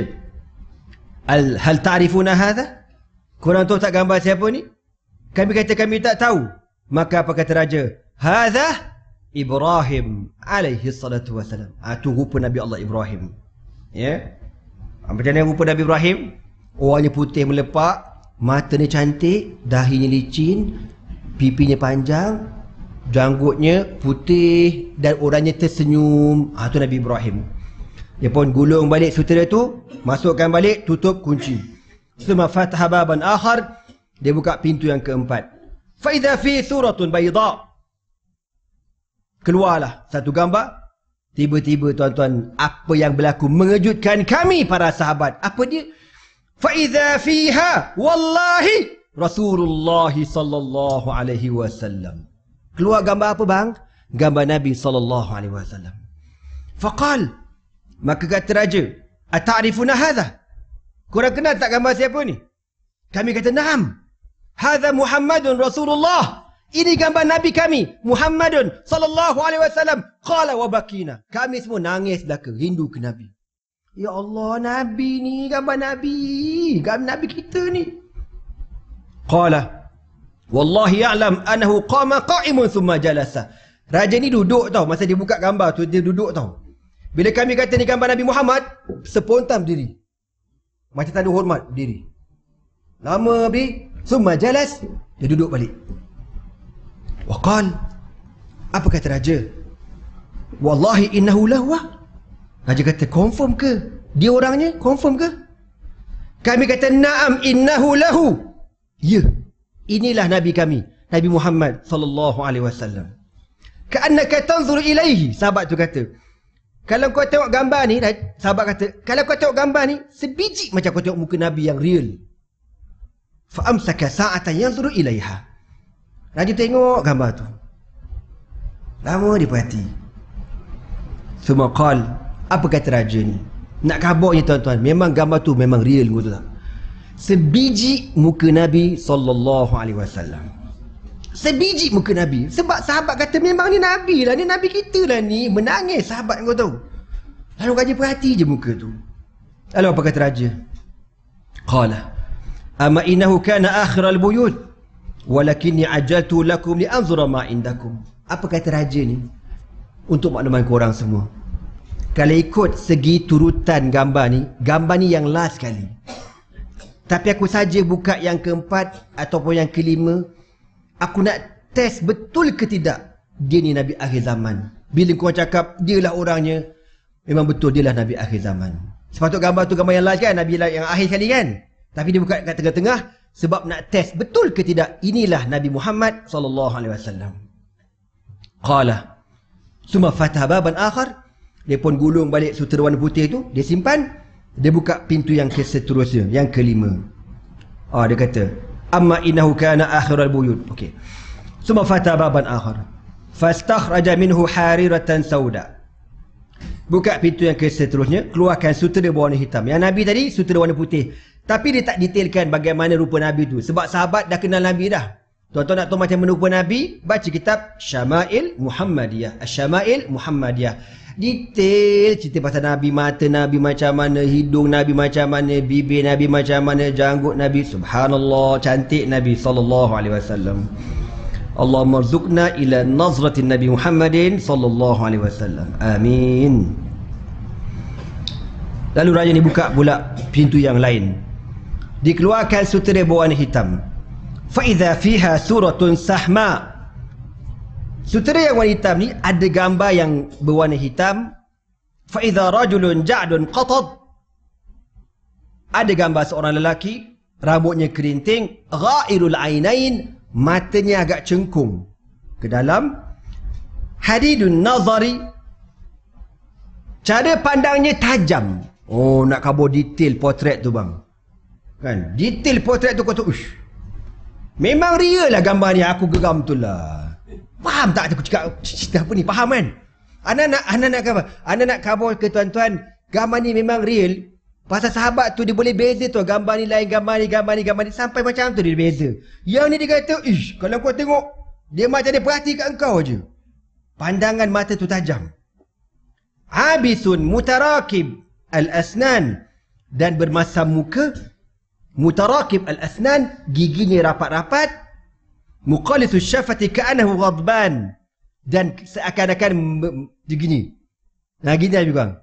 Hal ta'rifuna hadha? Korang tahu tak gambar siapa ni? Kami kata kami tak tahu. Maka apa kata raja? Hadha Ibrahim alaihi salatu wassalam. Tu rupa Nabi Allah Ibrahim. Ya. Macam mana rupa Nabi Ibrahim? Orangnya putih melepak, matanya cantik, dahinya licin, pipinya panjang, janggutnya putih dan orangnya tersenyum. Tu Nabi Ibrahim. Dia pun gulung balik sutera tu, masukkan balik, tutup, kunci. Suma fataha baban akhar, dia buka pintu yang keempat. Fa idza fi suratun bayda. Keluarlah satu gambar. Tiba-tiba tuan-tuan, apa yang berlaku mengejutkan kami para sahabat. Apa dia? Fa idza fiha wallahi Rasulullah sallallahu alaihi wasallam. Keluar gambar apa bang? Gambar Nabi sallallahu alaihi wasallam. Faqal, maka kata raja, "Ata'rifuna hadha?" Korang kenal tak gambar siapa ni? Kami kata, "Na'am. Hadha Muhammadun Rasulullah." Ini gambar Nabi kami, Muhammadun sallallahu alaihi wasallam. Qala wa bakina. Kami semua nangis belaka, rindu ke Nabi. Ya Allah, Nabi ni, gambar Nabi. Gambar Nabi kita ni. Qala, "Wallahi ya'lam annahu qama qa'imun thumma jalasa." Raja ni duduk tau, masa dia buka gambar tu, dia duduk tau. Bila kami kata ni gambar Nabi Muhammad, spontan berdiri. Macam tanda hormat, berdiri. Lama habis, thumma jalas, dia duduk balik. Waqal, apa kata raja? Wallahi innahu lahu. Raja kata, confirm ke? Dia orangnya, confirm ke? Kami kata, na'am innahu lahu. Ya, inilah Nabi kami, Nabi Muhammad sallallahu alaihi wasallam. Ka'annaka tanzur ilaihi. Sahabat tu kata, kalau kau tengok gambar ni, sahabat kata, kalau kau tengok gambar ni, sebiji macam kau tengok muka Nabi yang real. Fa'amsaka sa'atan yanzuru ilaiha. Raja tengok gambar tu. Lama dia perhati. Semua qal, apa kata raja ni? Nak khabarnya tuan-tuan, memang gambar tu memang real, betul tak? Sebiji muka Nabi sallallahu alaihi wasallam. Sebiji muka Nabi. Sebab sahabat kata memang ni Nabi lah, ni Nabi kita lah ni. Menangis sahabat kau tahu. Lalu raja perhati je muka tu. Lalu apa kata raja? Qala, "Ama innahu kana akhiral buyut. Walakinni ajaltu lakum li anzura ma indakum." Apa kata raja ni? Untuk makluman korang semua, kalau ikut segi turutan gambar ni yang last kali. Tapi aku saja buka yang keempat ataupun yang kelima. Aku nak test betul ke tidak dia ni Nabi akhir zaman. Bila kau cakap dialah orangnya, memang betul dialah Nabi akhir zaman. Sepatut gambar tu gambar yang last kan, Nabi yang akhir kali kan. Tapi dia buka kat tengah-tengah sebab nak test betul ke tidak inilah Nabi Muhammad sallallahu alaihi wasallam. Qala, summa fataha baban akhar. Dia pun gulung balik sutera warna putih tu, dia simpan, dia buka pintu yang seterusnya, yang kelima. Dia kata, amma innahu kana akhirul buyut. Okey. Summa fata baban akhar. Fastakhraja minhu hariratan sauda. Buka pintu yang seterusnya, keluarkan sutera berwarna hitam. Yang Nabi tadi sutera warna putih. Tapi dia tak detailkan bagaimana rupa Nabi tu. Sebab sahabat dah kenal Nabi dah. Tuan-tuan nak tahu macam mana rupa Nabi? Baca kitab Syama'il Muhammadiyah. Syama'il Muhammadiyah. Detail cerita pasal Nabi, mata Nabi macam mana, hidung Nabi macam mana, bibir Nabi macam mana, janggut Nabi. Subhanallah, cantik Nabi SAW. Allahumma rzuqna ila nazratin Nabi Muhammadin SAW. Amin. Lalu raja ni buka pula pintu yang lain. Dikeluarkan sutera berwarna hitam. Fa'idha fiha suratun sahma. Sutera yang warna hitam ni ada gambar yang berwarna hitam. Fa'idha rajulun ja'dun qatad. Ada gambar seorang lelaki, rambutnya kerinting, ghairul ainain, matanya agak cengkung ke dalam, hadidun nazari, cara pandangnya tajam. Nak kabur detail potret tu bang. Kan? Detail potret tu kau tu, memang real lah gambar ni, aku geram tu lah. Faham tak aku cakap cerita apa ni? Faham kan? Anda nak kabur ke tuan-tuan, gambar ni memang real. Pasal sahabat tu dia boleh beza tu, gambar ni lain, gambar ni sampai macam tu dia beza. Yang ni dia kata, kalau kau tengok, dia macam dia perhati kat engkau je. Pandangan mata tu tajam. Abisun mutarakib al-asnan, dan bermasam muka. Mutarakib al-asnan, giginya rapat-rapat. Muqalisus syafati ka'anahu ghadban, dan seakan-akan begini. Nah gini Nabi bang.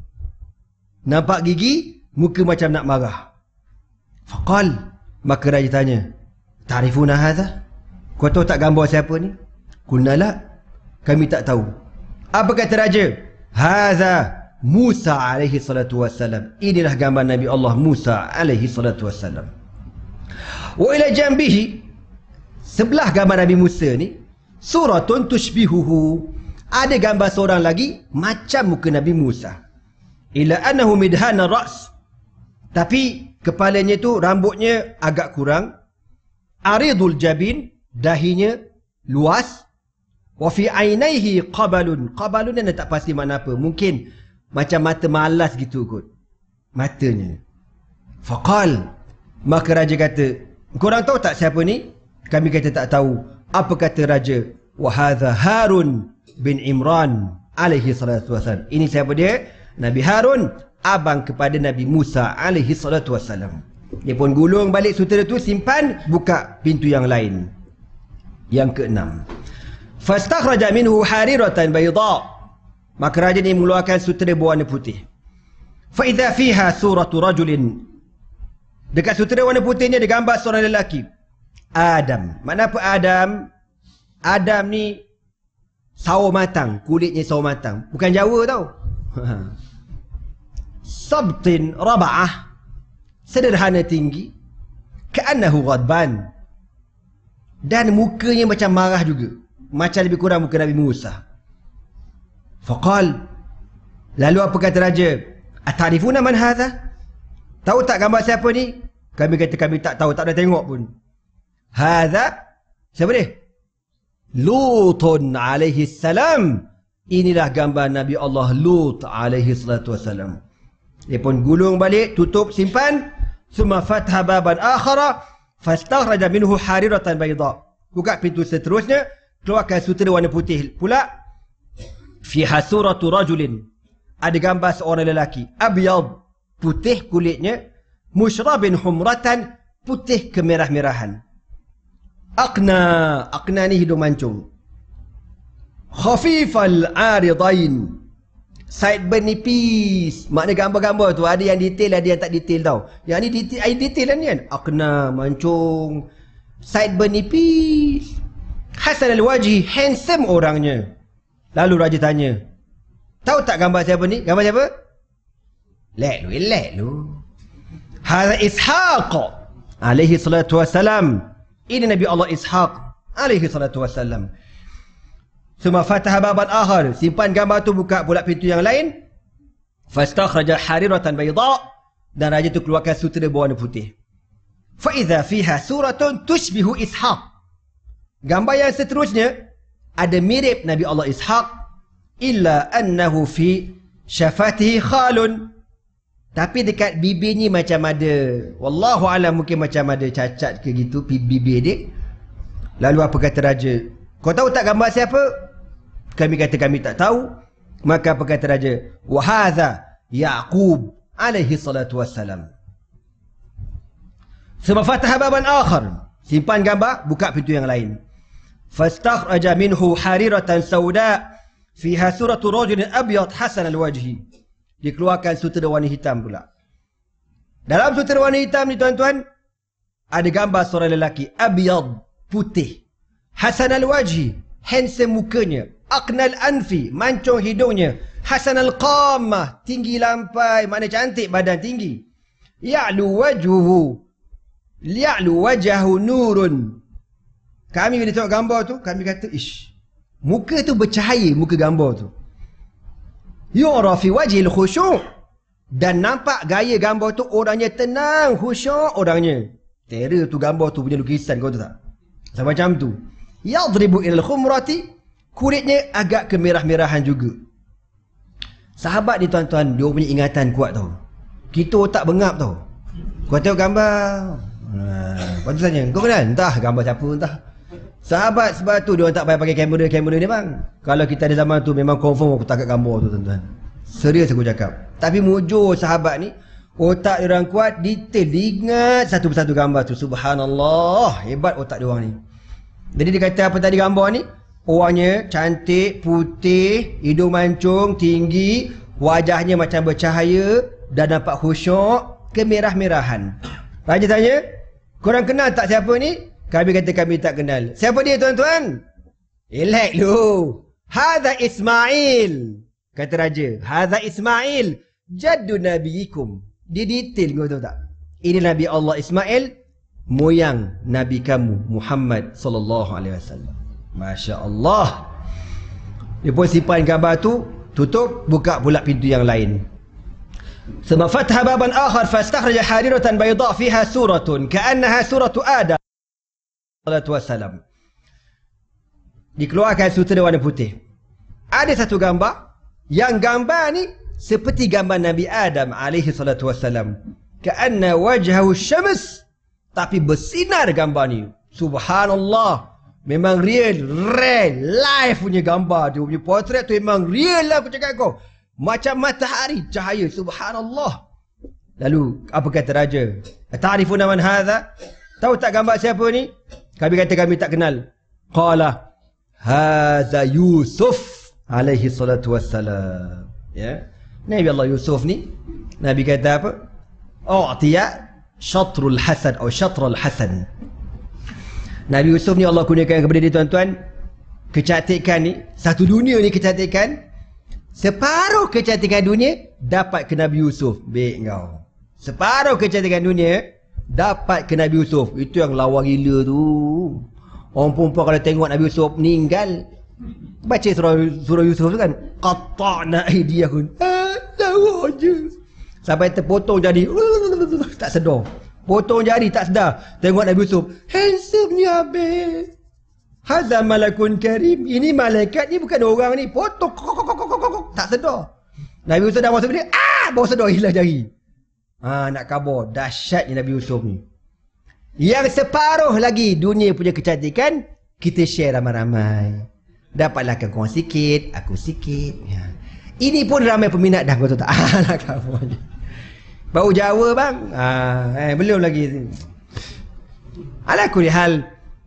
Nampak gigi, muka macam nak marah. Faqal, maka raja tanya, ta'rifuna hadha? Kau tahu tak gambar siapa ni? Qulna la, kami tak tahu. Apa kata raja? Hadha Musa alaihi salatu wassalam. Inilah gambar Nabi Allah Musa alaihi salatu wassalam. Wa ila jambihi, sebelah gambar Nabi Musa ni, suratun tushbihuhu. Ada gambar seorang lagi macam muka Nabi Musa. Ila annahu midhana ra's, tapi kepalanya tu rambutnya agak kurang. Aridul jabin, dahinya luas. Wa fi ainaihi qabalun. Qabalun ni tak pasti makna apa. Mungkin macam mata malas gitu kot matanya. Faqal, maka raja kata, korang tahu tak siapa ni? Kami kata tak tahu. Apa kata raja? Wa hadha Harun bin Imran alaihi salatu wassalam. Ini siapa dia? Nabi Harun, abang kepada Nabi Musa alaihi salatu wassalam. Dia pun gulung balik sutera tu, simpan, buka pintu yang lain. Yang keenam. Fastakhraja minhu hariratan bayda. Maka raja ni mengeluarkan sutera berwarna putih. Fa idza fiha suratu rajulin. Dekat sutera warna putihnya ada gambar seorang lelaki. Adam. Mana apa Adam? Adam ni sawo matang, kulitnya sawo matang. Bukan Jawa tau. Sabtin raba'ah, sederhana tinggi. Ka'annahu ghadban, dan mukanya macam marah juga, macam lebih kurang muka Nabi Musa. Faqal, lalu apa kata raja? Atarifuna man hadha? Tahu tak gambar siapa ni? Kami kata kami tak tahu, tak ada tengok pun. Hadha, siapa dia? Lutun alaihi salam. Inilah gambar Nabi Allah Lut alaihi salatu wassalam. Dia pun gulung balik, tutup, simpan. Summa fatha baban akhara fastakhraja minhu hariratan bayda. Buka pintu seterusnya, keluarkan sutera warna putih pula. Fiha suratu rajulin. Ada gambar seorang lelaki. Abyad, putih kulitnya. Mushrabin humratan, putih kemerah-merahan. Aqna, aqna ni hidung mancung. Khafifal aridain, sideburn nipis. Makna gambar-gambar tu ada yang detail, ada yang tak detail tau. Yang ni detail lah ni kan. Aqna, mancung, sideburn nipis. Hasan al-wajhi, handsome orangnya. Lalu raja tanya, tahu tak gambar siapa ni? Gambar siapa? Lek lu. Hadha Ishaq alaihi salatu wassalam. Ini Nabi Allah Ishaq alaihi salatu wassalam. Suma fataha baban akhar, simpan gambar tu, buka pula pintu yang lain. Fastakhraja hariratan bayda, dan raja tu keluarkan sutera berwarna putih. فَإِذَا فِيهَا سُورَةٌ تُشْبِهُ إِسْحَاقَ. Gambar yang seterusnya ada mirip Nabi Allah Ishaq, illa annahu fi syafatihi khalun. Tapi dekat bibirnya macam ada, wallahu alam, mungkin macam ada cacat ke gitu bibir dia. Lalu apa kata raja? Kau tahu tak gambar siapa? Kami kata kami tak tahu. Maka apa kata raja? Wa hadza Yaqub alaihi salatu wassalam. Thumma fataha baban akhar. Simpan gambar, buka pintu yang lain. Fastakhraja minhu hariratan sauda fiha suratu rajulin abyad hasan alwajhi. Dikeluarkan sutera warna hitam pula. Dalam sutera warna hitam ni tuan-tuan, ada gambar seorang lelaki abyad, putih, hasan alwajhi, handsome mukanya, aqnal anfi, mancung hidungnya, hasan alqamah, tinggi lampai, makna cantik, badan tinggi. Ya'lu wajhahu nurun. Kami bila tengok gambar tu, kami kata, ish, muka tu bercahaya, muka gambar tu. Yu'ra fi wajhil khusyu'. Dan nampak gaya gambar tu orangnya tenang, khusyuk orangnya. Terror tu gambar tu punya lukisan, kau tahu tak? Macam tu. Yadribu ilal khumrati, kulitnya agak kemerah-merahan juga. Sahabat ni tuan-tuan, dia punya ingatan kuat tau. Kita otak bengap tau. Kau tengok gambar, lepas tu tanya, kau kenal? Entah gambar siapa, entah. Sahabat sebab tu dia orang tak payah pakai kamera ni bang. Kalau kita ada zaman tu memang confirm aku tangkap gambar tu tuan-tuan. Serius aku cakap. Tapi mujur sahabat ni, otak dia orang kuat, detail, diingat satu persatu gambar tu. Subhanallah, hebat otak dia orang ni. Jadi dia kata apa tadi gambar ni? Orangnya cantik, putih, hidung mancung, tinggi, wajahnya macam bercahaya dan nampak khusyuk, kemerah-merahan. Raja tanya, korang kenal tak siapa ni? Kami kata kami tak kenal. Siapa dia tuan-tuan? Elak lu. Hadha Ismail. Kata raja, hadha Ismail, jaddu nabiyikum. Dia detail, kau tahu tak? Ini Nabi Allah Ismail, moyang Nabi kamu Muhammad sallallahu alaihi wasallam. Masya Allah. Dia pun simpan gambar tu, tutup, buka pula pintu yang lain. Thumma fatha baban akhar fastakhraja hariratan bayda fiha suratun ka'annaha suratu Adam sallallahu wasallam. Dikeluarkan sutera warna putih. Ada satu gambar, yang gambar ni seperti gambar Nabi Adam alaihi salatu wasallam. Ka'anna wajhahu syams, tapi bersinar gambar ni. Subhanallah. Memang real, live punya gambar. Dia punya potret tu memang real lah aku cakap kau. Macam matahari, cahaya. Subhanallah. Lalu, apa kata raja? Ta'rifuna man hadha? Tahu tak gambar siapa ni? Kami kata kami tak kenal. Qala, hadha Yusuf alaihi salatu wassalam. Ya. Nabi Allah Yusuf ni, Nabi kata apa? U'tiya syatrul hasan atau syatrul hasan. Nabi Yusuf ni Allah kurniakan kepada dia tuan-tuan, kecantikan ni, satu dunia ni kecantikan, separuh kecantikan dunia dapat ke Nabi Yusuf. Baik kau. Separuh kecantikan dunia dapat ke Nabi Yusuf. Itu yang lawa gila tu. Orang perempuan kalau tengok Nabi Yusuf meninggal, baca surah Yusuf tu kan, qatta'na aydiyahum, lawa je sampai terpotong jadi, tak sedar. Potong jari tak sedar. Tengok Nabi Yusuf, handsome-nya habis. Hadza malakun karim. Ini malaikat ni bukan orang ni. Potong, tak sedar. Nabi Yusuf dah masuk dia, baru sedar hilang jari. Nak kabur. Dahsyatnya Nabi Yusuf ni. Yang separuh lagi dunia punya kecantikan, kita share ramai-ramai. Dapatlah kau sikit, aku sikit. Ya. Ini pun ramai peminat dah, kau tahu tak? Nak kabur je. Bau Jawa bang. Belum lagi. Ala kulli hal,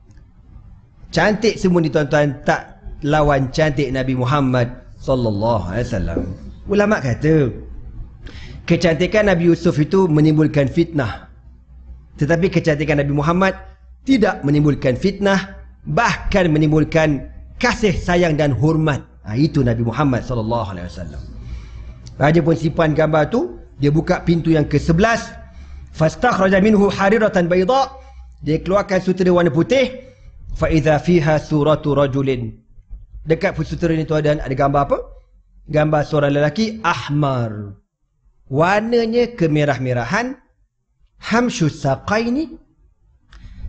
cantik semua ni tuan-tuan tak lawan cantik Nabi Muhammad sallallahu alaihi wasallam. Ulama kata kecantikan Nabi Yusuf itu menimbulkan fitnah, tetapi kecantikan Nabi Muhammad tidak menimbulkan fitnah, bahkan menimbulkan kasih sayang dan hormat. Itu Nabi Muhammad sallallahu alaihi wasallam. Raja pun simpan gambar tu. Dia buka pintu yang ke-11. Fastakhraja minhu hariratan bayda. Dia keluarkan sutera warna putih. Fa idza fiha suratu rajulin. Dekat sutera ni tu ada gambar apa? Gambar seorang lelaki ahmar. Warnanya kemerah-merahan. Hamsyus saqaini,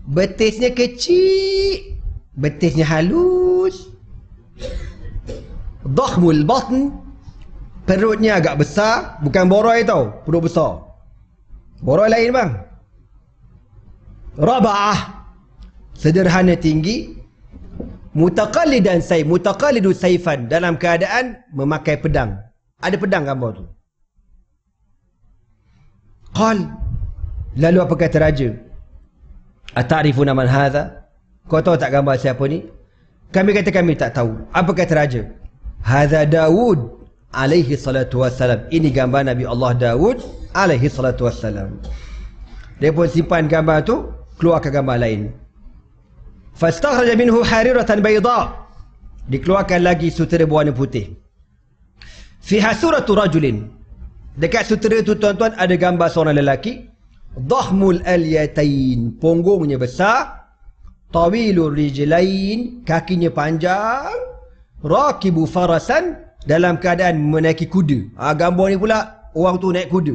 betisnya kecil, betisnya halus. Dakhmul batn, perutnya agak besar, bukan boroi tau, perut besar. Boroi lain bang. Raba'ah, sederhana tinggi. Mutaqallidan sayf, mutaqallidu sayfan, dalam keadaan memakai pedang. Ada pedang gambar tu. Qal, lalu apa kata raja? Ata'rifuna man hadha? Kau tahu tak gambar siapa ni? Kami kata kami tak tahu. Apa kata raja? Hadha Daud alaihi salatu wassalam. Ini gambar Nabi Allah Daud alaihi salatu wassalam. Dia pun simpan gambar tu, keluarkan gambar lain. Fastakhraja minhu hariratan bayda. Dikeluarkan lagi sutera berwarna putih. Fiha suratu rajulin. Dekat sutera tu tuan-tuan ada gambar seorang lelaki. Dhahmul alyatain, punggungnya besar. Tawilur rijlain, kakinya panjang. Rakibu farasan, dalam keadaan menaiki kuda. Gambar ni pula orang tu naik kuda.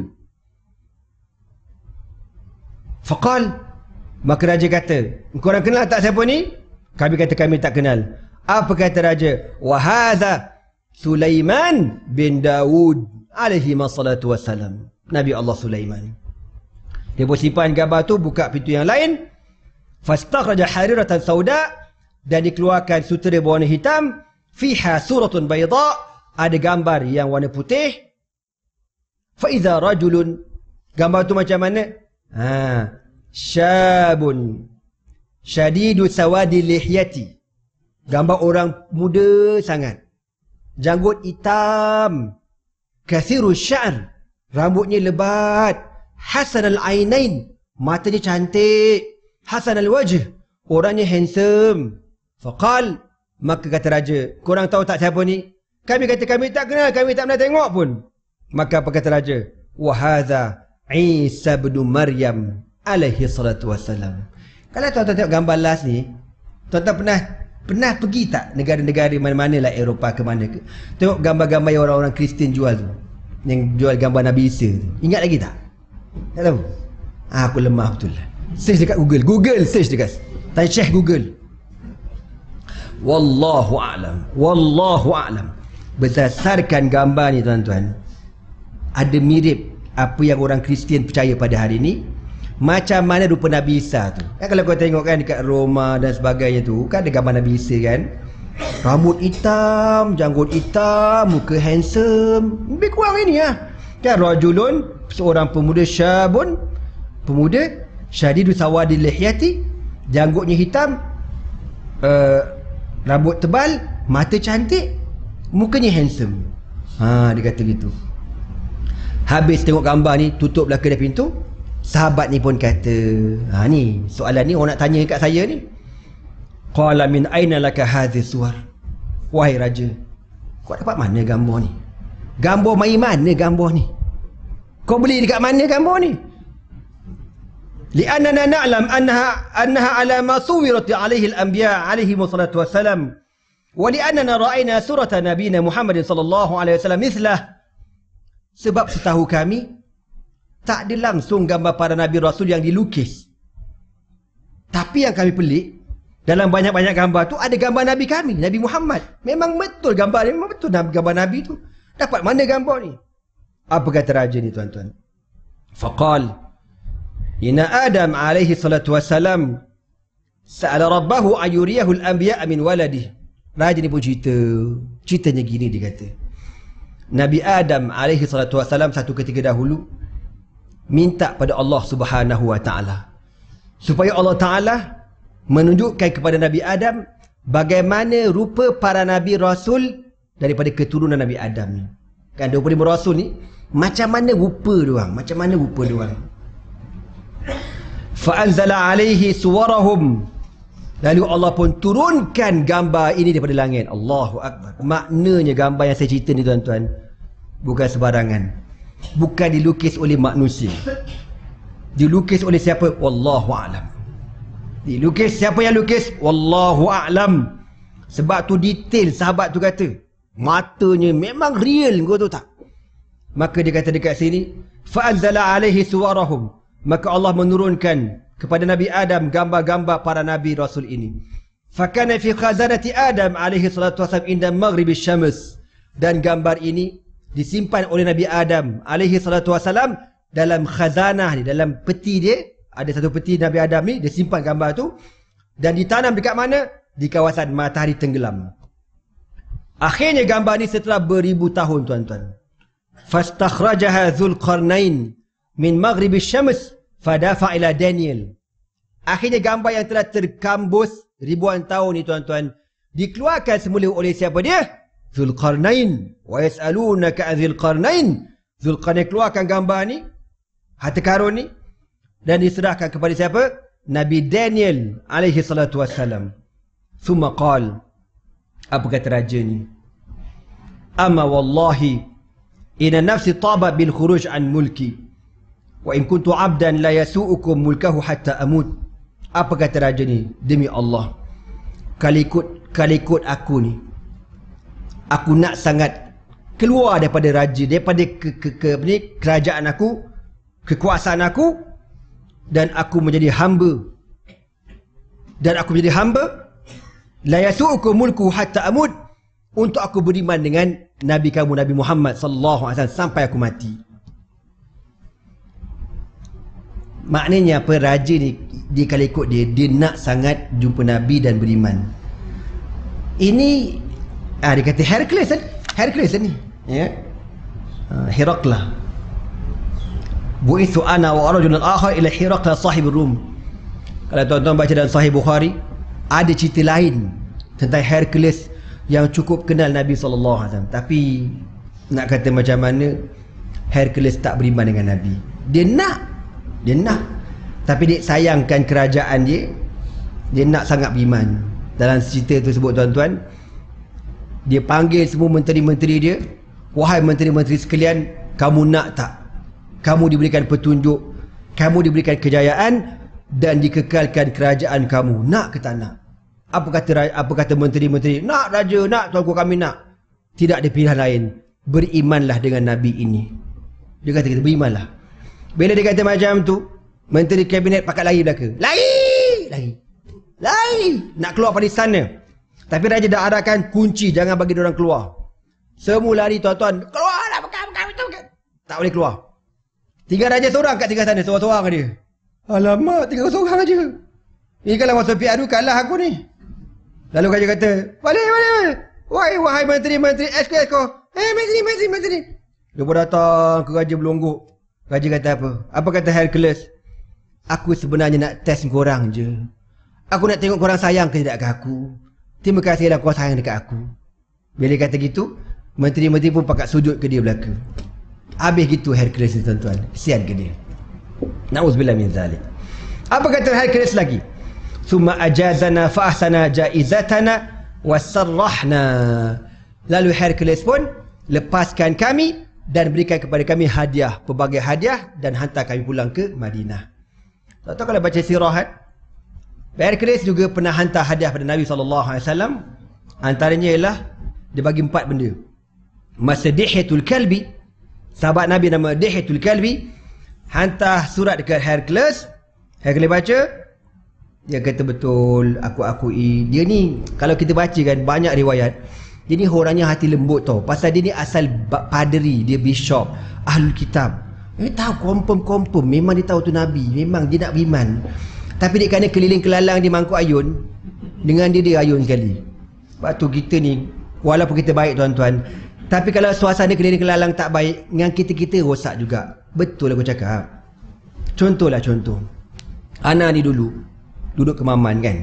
Faqal, maka raja kata, korang kenal tak siapa ni? Kami kata kami tak kenal. Apa kata raja? Wa hadha Sulaiman bin Daud alaihi wassalatu wassalam. Nabi Allah Sulaiman. Dia pun simpan gambar tu, buka pintu yang lain. Fastakhraja hariratan sauda, dan dikeluarkan sutera berwarna hitam. Fiha suratun bayda, ada gambar yang warna putih. Fa idza rajulun, gambar tu macam mana? Syabun syadidu sawadi lihyati, gambar orang muda sangat, janggut hitam, kathiru sya'r, rambutnya lebat, hasan al-ainain, matanya cantik, hasan al-wajh, orangnya handsome. Faqal, maka kata raja, korang tahu tak siapa ni? Kami kata kami tak kenal, kami tak pernah tengok pun. Maka apa kata raja? Wa hadha Isa bin Maryam alaihi salatu wassalam. Kalau tuan-tuan tengok gambar last ni, tuan-tuan pernah pergi tak negara-negara mana-mana lah, Eropah ke mana ke, tengok gambar-gambar yang orang-orang Kristian jual tu, yang jual gambar Nabi Isa tu. Ingat lagi tak? Tak tahu? Aku lemah betul lah. Search dekat Google search dekat, tanya Syekh Google. Wallahu a'lam. Wallahu a'lam. Berdasarkan gambar ni tuan-tuan, ada mirip apa yang orang Kristian percaya pada hari ni. Macam mana rupa Nabi Isa tu. Kalau kau tengok kan dekat Roma dan sebagainya tu, kan ada gambar Nabi Isa kan. Rambut hitam, janggut hitam, muka handsome. Lebih kurang ini lah. Kan rajulun, seorang pemuda, syabun, pemuda, syadidu sawadil lihyati, janggutnya hitam, rambut tebal, mata cantik, mukanya handsome. Dia kata gitu. Habis tengok gambar ni, tutup belakang dia pintu. Sahabat ni pun kata, ni soalan ni orang nak tanya kat saya ni. Qala min aina laka hadhihi suwar? Wahai raja, kau dapat mana gambar ni? Gambar mai mana gambar ni? Kau beli dekat mana gambar ni? Li'annana na'lam annaha ala ma suwirat alaihi al-anbiya alaihi wassalatu wassalam. Wa li'annana ra'ayna surata nabiyina Muhammad sallallahu alaihi wasallam mithlah. Sebab setahu kami, tak ada langsung gambar para Nabi Rasul yang dilukis. Tapi yang kami pelik, dalam banyak-banyak gambar tu ada gambar Nabi kami, Nabi Muhammad. Memang betul gambar ni, memang betul gambar Nabi tu. Dapat mana gambar ni? Apa kata raja ni tuan-tuan? Faqal, inna Adam alaihi salatu wassalam sa'ala rabbahu ayuriyahu al-anbiya min waladih. Raja ni pun ceritanya gini, dia kata, Nabi Adam alaihi salatu wassalam satu ketika dahulu minta pada Allah Subhanahu wa ta'ala supaya Allah Ta'ala menunjukkan kepada Nabi Adam bagaimana rupa para Nabi Rasul daripada keturunan Nabi Adam ni. Kan 25 Rasul ni, macam mana rupa diorang. Fa'anzala alaihi suwarahum, lalu Allah pun turunkan gambar ini daripada langit. Allahu Akbar. Maknanya gambar yang saya cerita ni tuan-tuan, bukan sebarangan. Bukan dilukis oleh manusia. Dilukis oleh siapa? Wallahu a'lam. Dilukis siapa yang lukis? Wallahu a'lam. Sebab tu detail sahabat tu kata, matanya memang real, kau tahu tak? Maka dia kata dekat sini, fa'anzala alaihi suwarahum, maka Allah menurunkan kepada Nabi Adam gambar-gambar para Nabi Rasul ini. Fakana fi khazanati Adam alaihi salatu wasallam inda maghribi syams. Dan gambar ini disimpan oleh Nabi Adam alaihi salatu wasallam dalam khazanah ni, dalam peti dia. Ada satu peti Nabi Adam ni, dia simpan gambar tu. Dan ditanam dekat mana? Di kawasan matahari tenggelam. Akhirnya gambar ni setelah beribu tahun, tuan-tuan. Fastakhrajaha Dzulqarnain min maghribi syams fadafa ila Daniel. Akhirnya gambar yang telah terkambus ribuan tahun ni, tuan-tuan, dikeluarkan semula oleh siapa dia? Dzulqarnain. Wa yas'alunaka an Dzulqarnain. Dzulqarnain keluarkan gambar ni, harta karun ni, dan diserahkan kepada siapa? Nabi Daniel alaihi salatu wassalam. Thumma qal, apa kata raja ni? Amma wallahi inna nafsi taba bil khuruj an mulki wa in kuntu abdan la yasu'ukum mulkahu hatta amut. Apa kata raja ni? Demi Allah, kalau ikut aku ni, aku nak sangat keluar daripada raja, daripada kerajaan aku, kekuasaan aku, dan aku menjadi hamba. La yasu'ukum mulku hatta amut, untuk aku beriman dengan Nabi kamu, Nabi Muhammad sallallahu alaihi wasallam, sampai aku mati. Maknanya apa? Raja ni, dia kalau ikut dia nak sangat jumpa Nabi dan beriman. Ini dia kata Herakles ni, ya. Herakla. Bu'ithu ana wa rajulun akhar ila Herakla sahib Rum. Kalau tuan-tuan baca dalam Sahih Bukhari, ada cerita lain tentang Herakles yang cukup kenal Nabi SAW. Tapi nak kata macam mana, Herakles tak beriman dengan Nabi. Dia nak, tapi dia sayangkan kerajaan dia, dia nak sangat beriman. Dalam cerita tu sebut, tuan-tuan, dia panggil semua menteri-menteri dia, wahai menteri-menteri sekalian, kamu nak tak kamu diberikan petunjuk, kamu diberikan kejayaan dan dikekalkan kerajaan kamu? Nak ke tak nak? Apa kata menteri-menteri? Nak raja, nak tuanku, kami nak. Tidak ada pilihan lain. Berimanlah dengan Nabi ini. Dia kata kita berimanlah. Bila dia kata macam tu, menteri kabinet pakat lari belaka. Lari. Nak keluar pada sana. Tapi raja dah arahkan kunci, jangan bagi diorang keluar. Semua lari, tuan-tuan. Keluarlah, bukan. Tak boleh keluar. Tinggal raja seorang kat tinggal sana, seorang-seorang dia. Alamak, tinggal seorang aja. Ini kalau masuk PRU, kalah aku ni. Lalu raja kata, balik. Wahai menteri-menteri, esko. Menteri. Dia pun datang ke raja berlonggok. Raja kata apa? Apa kata Herakles? Aku sebenarnya nak test korang je. Aku nak tengok korang sayang ke tidak ke aku. Terima kasihlah korang sayang dekat aku. Bila dia kata gitu, menteri-menteri pun pakat sujud ke dia belaka. Habis gitu Herakles ni, tuan-tuan. Kesian ke dia. Na'udzubillah min zalik. Apa kata Herakles lagi? Summa ajazana fa ahsana jaizatana wasarrahna. Lalu Herakles pun lepaskan kami dan berikan kepada kami hadiah, pelbagai hadiah, dan hantar kami pulang ke Madinah. Tahu kalau baca sirah kan, Herakles juga pernah hantar hadiah pada Nabi SAW. Antaranya ialah dia bagi 4 benda. Masa Dihyatul Kalbi, sahabat Nabi nama Dihyatul Kalbi, hantar surat dekat Herakles. Herakles baca, dia kata betul, aku akui. Dia ni kalau kita baca kan banyak riwayat, dia ni orangnya hati lembut tau. Pasal dia ni asal paderi, dia bishop, ahlul kitab. Dia tahu confirm memang dia tahu tu Nabi, memang dia nak beriman. Tapi dia kena keliling kelalang di mangkuk ayun, dengan dia ayun sekali. Sebab tu kita ni, walaupun kita baik, tuan-tuan, tapi kalau suasana keliling kelalang tak baik, dengan kita rosak juga. Betul aku cakap. Contoh. Ana ni dulu duduk ke Maman kan.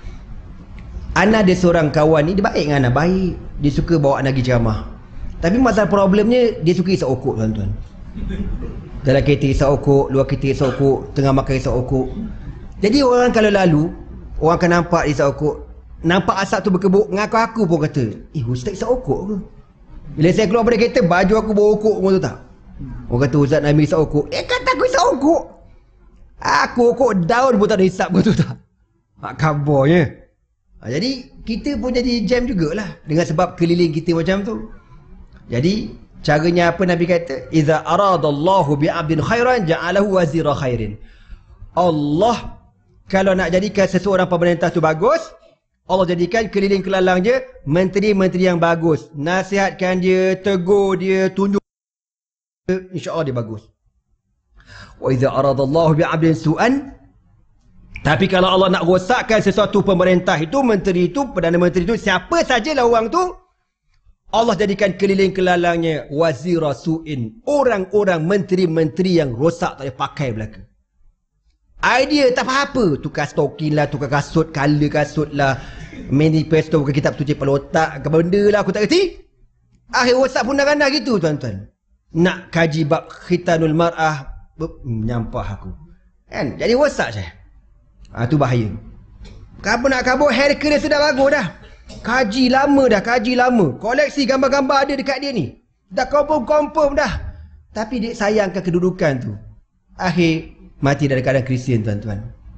Ana ada seorang kawan ni, dia baik dengan Ana, baik. Dia suka bawa Ana pergi ceramah. Tapi masalah problemnya, dia suka isap okok, tuan-tuan. Dalam kereta isap okok, luar kereta isap okok, tengah makan isap okok. Jadi orang kalau lalu, orang akan nampak isap okok, nampak asap tu berkebuk, ngaku aku pun kata, ustaz isap okok ke? Bila saya keluar dari kereta, baju aku bau okok pun tu tak. Orang kata ustaz Nabi isap okok. Dia kata aku isap okok. Aku okok daun pun tak ada isap pun tu tak. Kabarnya. Jadi kita pun jadi jam jugalah dengan sebab keliling kita macam tu. Jadi caranya apa Nabi kata? Iza aradallahu bi'abdin khairan ja'alahu wazira khairin. Allah kalau nak jadikan seseorang pemerintah tu bagus, Allah jadikan keliling kelalang je menteri-menteri yang bagus. Nasihatkan dia, tegur dia, tunjuk, insya-Allah dia bagus. Wa idza aradallahu bi'abdin su'an, tapi kalau Allah nak rosakkan sesuatu pemerintah itu, menteri itu, perdana menteri itu, siapa sajalah orang tu, Allah jadikan keliling kelalangnya wazira su'in, orang-orang menteri-menteri yang rosak, tak boleh pakai belaka. Idea tak apa-apa, tukar stokin lah, tukar kasut, color kasut lah, manifesto bukan kitab tujuh kepala otak ke benda lah, aku tak kerti. Akhir rosak pundah-randah gitu tuan-tuan. Nak kaji bab khitanul mar'ah, menyampah aku kan, jadi rosak saya. Tu bahaya. Kenapa nak kabur? Hercules sudah bagus dah, kaji lama, koleksi gambar-gambar ada dekat dia ni, dah confirm dah, tapi dia sayangkan kedudukan tu. Akhir mati dalam keadaan Kristian tuan-tuan.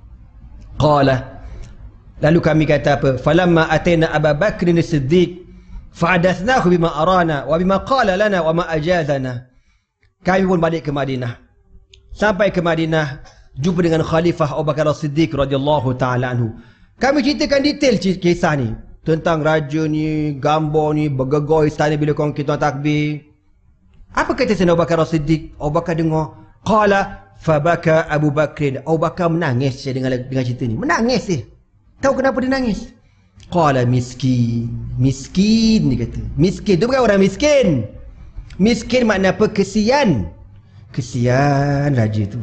Qala, lalu kami kata apa? Falamma ataina Abu Bakr as-Siddiq fa'adathnahu bima arana wa bima qala lana wa ma ajazana. Kami pun balik ke Madinah. Sampai ke Madinah, jumpa dengan Khalifah Abu Bakar as-Siddiq radhiyallahu taala anhu. Kami ceritakan detail kisah ni, tentang raja ni, gambar ni, bergegor istana bila kongsi tuan takbir. Apa kata Sayyidina Abu Bakar as-Siddiq? Abu Bakar dengar, qala fabaka Abu Bakr. Abu Bakar menangis saya dengan cerita ni. Menangis dia. Tahu kenapa dia nangis? Qala miskin. Miskin dia kata. Miskin tu bukan orang miskin. Miskin makna apa? Kesian. Kesian raja tu.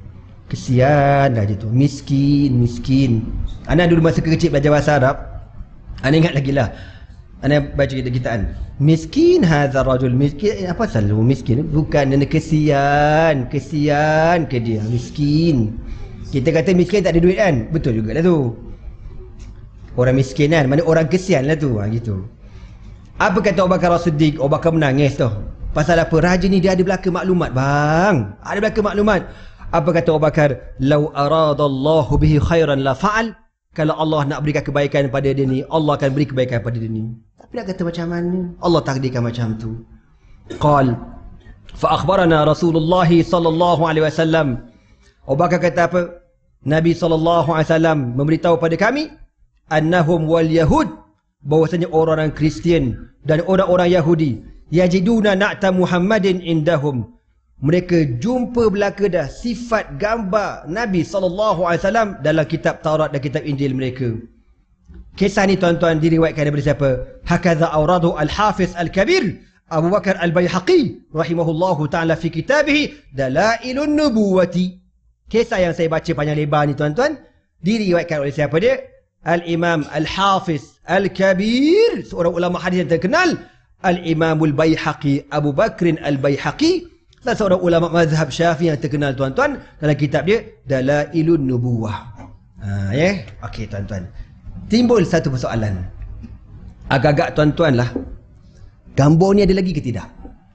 Kesian raja tu. Miskin. Ana dulu masa kecil belajar bahasa Arab. Ana ingat lagi lah. Ana baca kitaan. Miskin hadza rajul, miskin. Apa selalu miskin? Bukan, dia kesian ke dia, miskin. Kita kata miskin tak ada duit kan? Betul juga lah tu. Orang miskin kan, mana orang kesian lah tu, gitu. Apa kata Abu Bakar as-Siddiq? Abu Bakar menangis tu. Pasal apa? Raja ni dia ada belaka maklumat bang. Ada belaka maklumat. Apa kata Abu Bakar? Lau aradallahu bihi khairan la fa'al. Kalau Allah nak berikan kebaikan pada dia ni, Allah akan beri kebaikan pada dia ni. Tapi nak kata macam mana? Allah takdirkan macam tu. Qal fa akhbarana Rasulullah sallallahu alaihi wasallam. Abu Bakar kata apa? Nabi sallallahu alaihi wasallam memberitahu pada kami, annahum wal yahud, bahwasanya orang-orang Kristian dan orang-orang Yahudi, yajiduna na'ta Muhammadin indahum, mereka jumpa belaka dah sifat gambar Nabi SAW dalam kitab Taurat dan kitab Injil mereka. Kisah ni tuan-tuan diriwayatkan daripada siapa? Hakadha awradu al-Hafiz al-Kabir Abu Bakar al-Bayhaqi rahimahullahu ta'ala fi kitabih Dalailun Nubuwati. Kisah yang saya baca panjang lebar ni tuan-tuan diriwayatkan oleh siapa dia? Al-Imam al-Hafiz al-Kabir, seorang ulama hadis yang terkenal, Al-Imamul Bayhaqi, Abu Bakrin al-Bayhaqi, salah seorang ulama mazhab Syafi'i yang terkenal tuan-tuan, dalam kitab dia Dalailun Nubuwah. Okey tuan-tuan, timbul satu persoalan agak-agak tuan-tuan lah, gambar ni ada lagi ke tidak?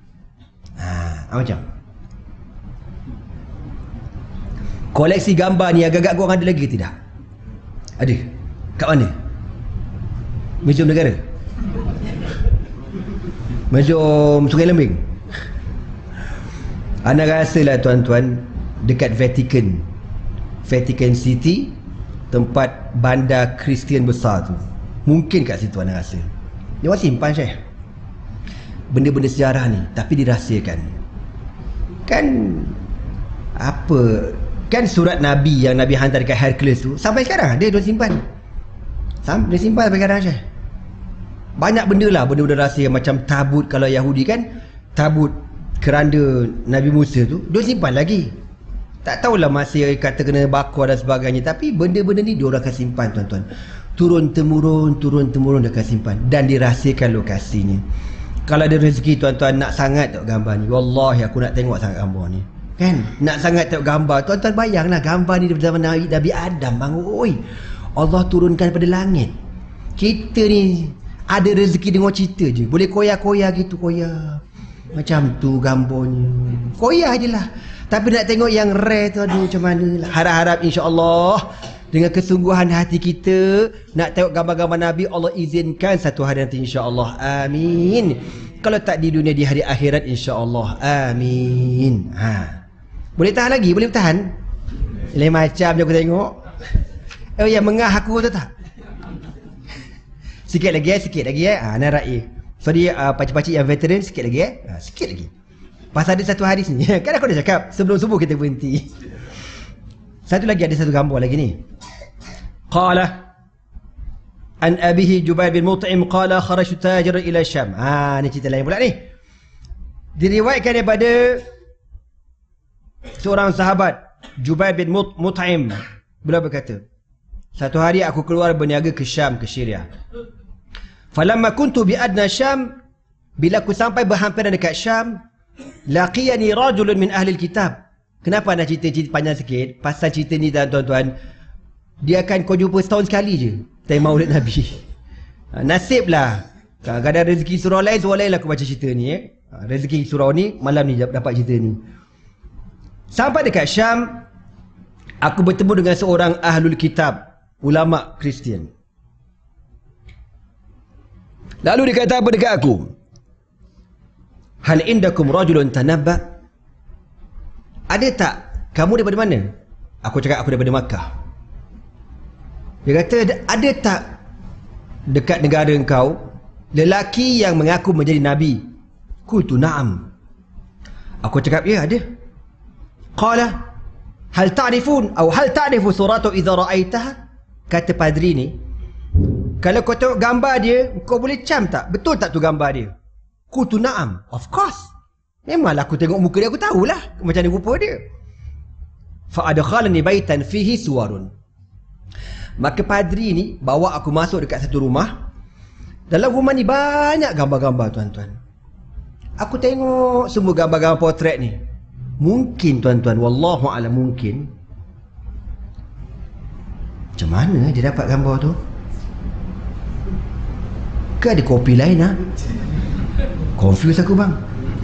Macam koleksi gambar ni agak-agak korang ada lagi ke tidak? Ada? Kat mana? Museum Negara? Museum Sungai Lembing? Anda rasalah tuan-tuan, dekat Vatican City, tempat bandar Kristian besar tu, mungkin kat situ anda rasa dia orang simpan Syekh benda-benda sejarah ni, tapi dirahsiakan kan. Apa kan surat Nabi yang Nabi hantar dekat Hercules tu sampai sekarang dia simpan. Dia simpan sampai sekarang Syekh. Banyak benda lah, benda-benda rahsia macam tabut. Kalau Yahudi kan tabut keranda Nabi Musa tu dia simpan lagi. Tak tahulah masih kata kena bakar dan sebagainya, tapi benda-benda ni dia orang akan simpan tuan-tuan. Turun-temurun dia akan simpan dan dirahsiakan lokasinya. Kalau ada rezeki tuan-tuan nak sangat tengok gambar ni, wallahi aku nak tengok sangat gambar ni. Kan? Nak sangat tengok gambar. Tuan-tuan bayanglah gambar ni daripada zaman Nabi Adam bang. Oi, Allah turunkan pada langit. Kita ni ada rezeki dengar cerita je, boleh koyak-koyak gitu, koyak macam tu gambarnya, koyak je lah. Tapi nak tengok yang rare tu, aduh macam mana lah. Harap-harap insya-Allah dengan kesungguhan hati kita nak tengok gambar-gambar Nabi, Allah izinkan satu hari nanti insya-Allah. Amin. Kalau tak di dunia, di hari akhirat insya-Allah. Amin. Boleh tahan lagi? Boleh tahan? Lain macam je aku tengok. Oh yang mengah aku tu tak? Sikit lagi narai. Sorry pakcik-pakcik yang veteran, sikit lagi sikit lagi. Pasal ada satu hadis ni. Kan aku dah cakap sebelum subuh kita berhenti. Satu lagi, ada satu gambar lagi ni. Qala an abihi Jubair bin Mut'im qala kharajtu tajiran ila Syam. Ni cerita lain pula ni. Diriwayatkan daripada seorang sahabat Jubair bin Mut'im, beliau berkata, satu hari aku keluar berniaga ke Syam, ke Syria. Falamma kuntu bi adna Syam, bila aku sampai berhampiran dekat Syam, laqiyani rajulun min ahli kitab. Kenapa nak cerita panjang sikit? Pasal cerita ni tuan-tuan, dia akan kau jumpa setahun sekali je time Maulid Nabi. Nasib lah. Kadang-kadang rezeki surau lain lah aku baca cerita ni. Rezeki surau ni, malam ni dapat cerita ni. Sampai dekat Syam, aku bertemu dengan seorang ahlul kitab, ulama Kristian. Lalu dia kata apa dekat aku? Hal indakum rajulun tanabba? Ada tak? Kamu daripada mana? Aku cakap aku daripada Makkah. Dia kata, ada tak dekat negara engkau lelaki yang mengaku menjadi nabi? Qultu na'am. Aku cakap, ya ada. Qala hal ta'rifun atau hal ta'rifu suratu idza ra'aitaha? Kata padri ni, kalau kau tengok gambar dia, kau boleh cam tak? Betul tak tu gambar dia? Qultu na'am. Of course. Memanglah aku tengok muka dia, aku tahulah macam mana rupa dia. Fa adkhalani baitan fihi suwarun. Maka padri ni bawa aku masuk dekat satu rumah. Dalam rumah ni banyak gambar-gambar tuan-tuan. Aku tengok semua gambar-gambar potret ni. Mungkin tuan-tuan, wallahu a'lam, mungkin. Macam mana dia dapat gambar tu? Ke ada kopi lain Confuse aku bang.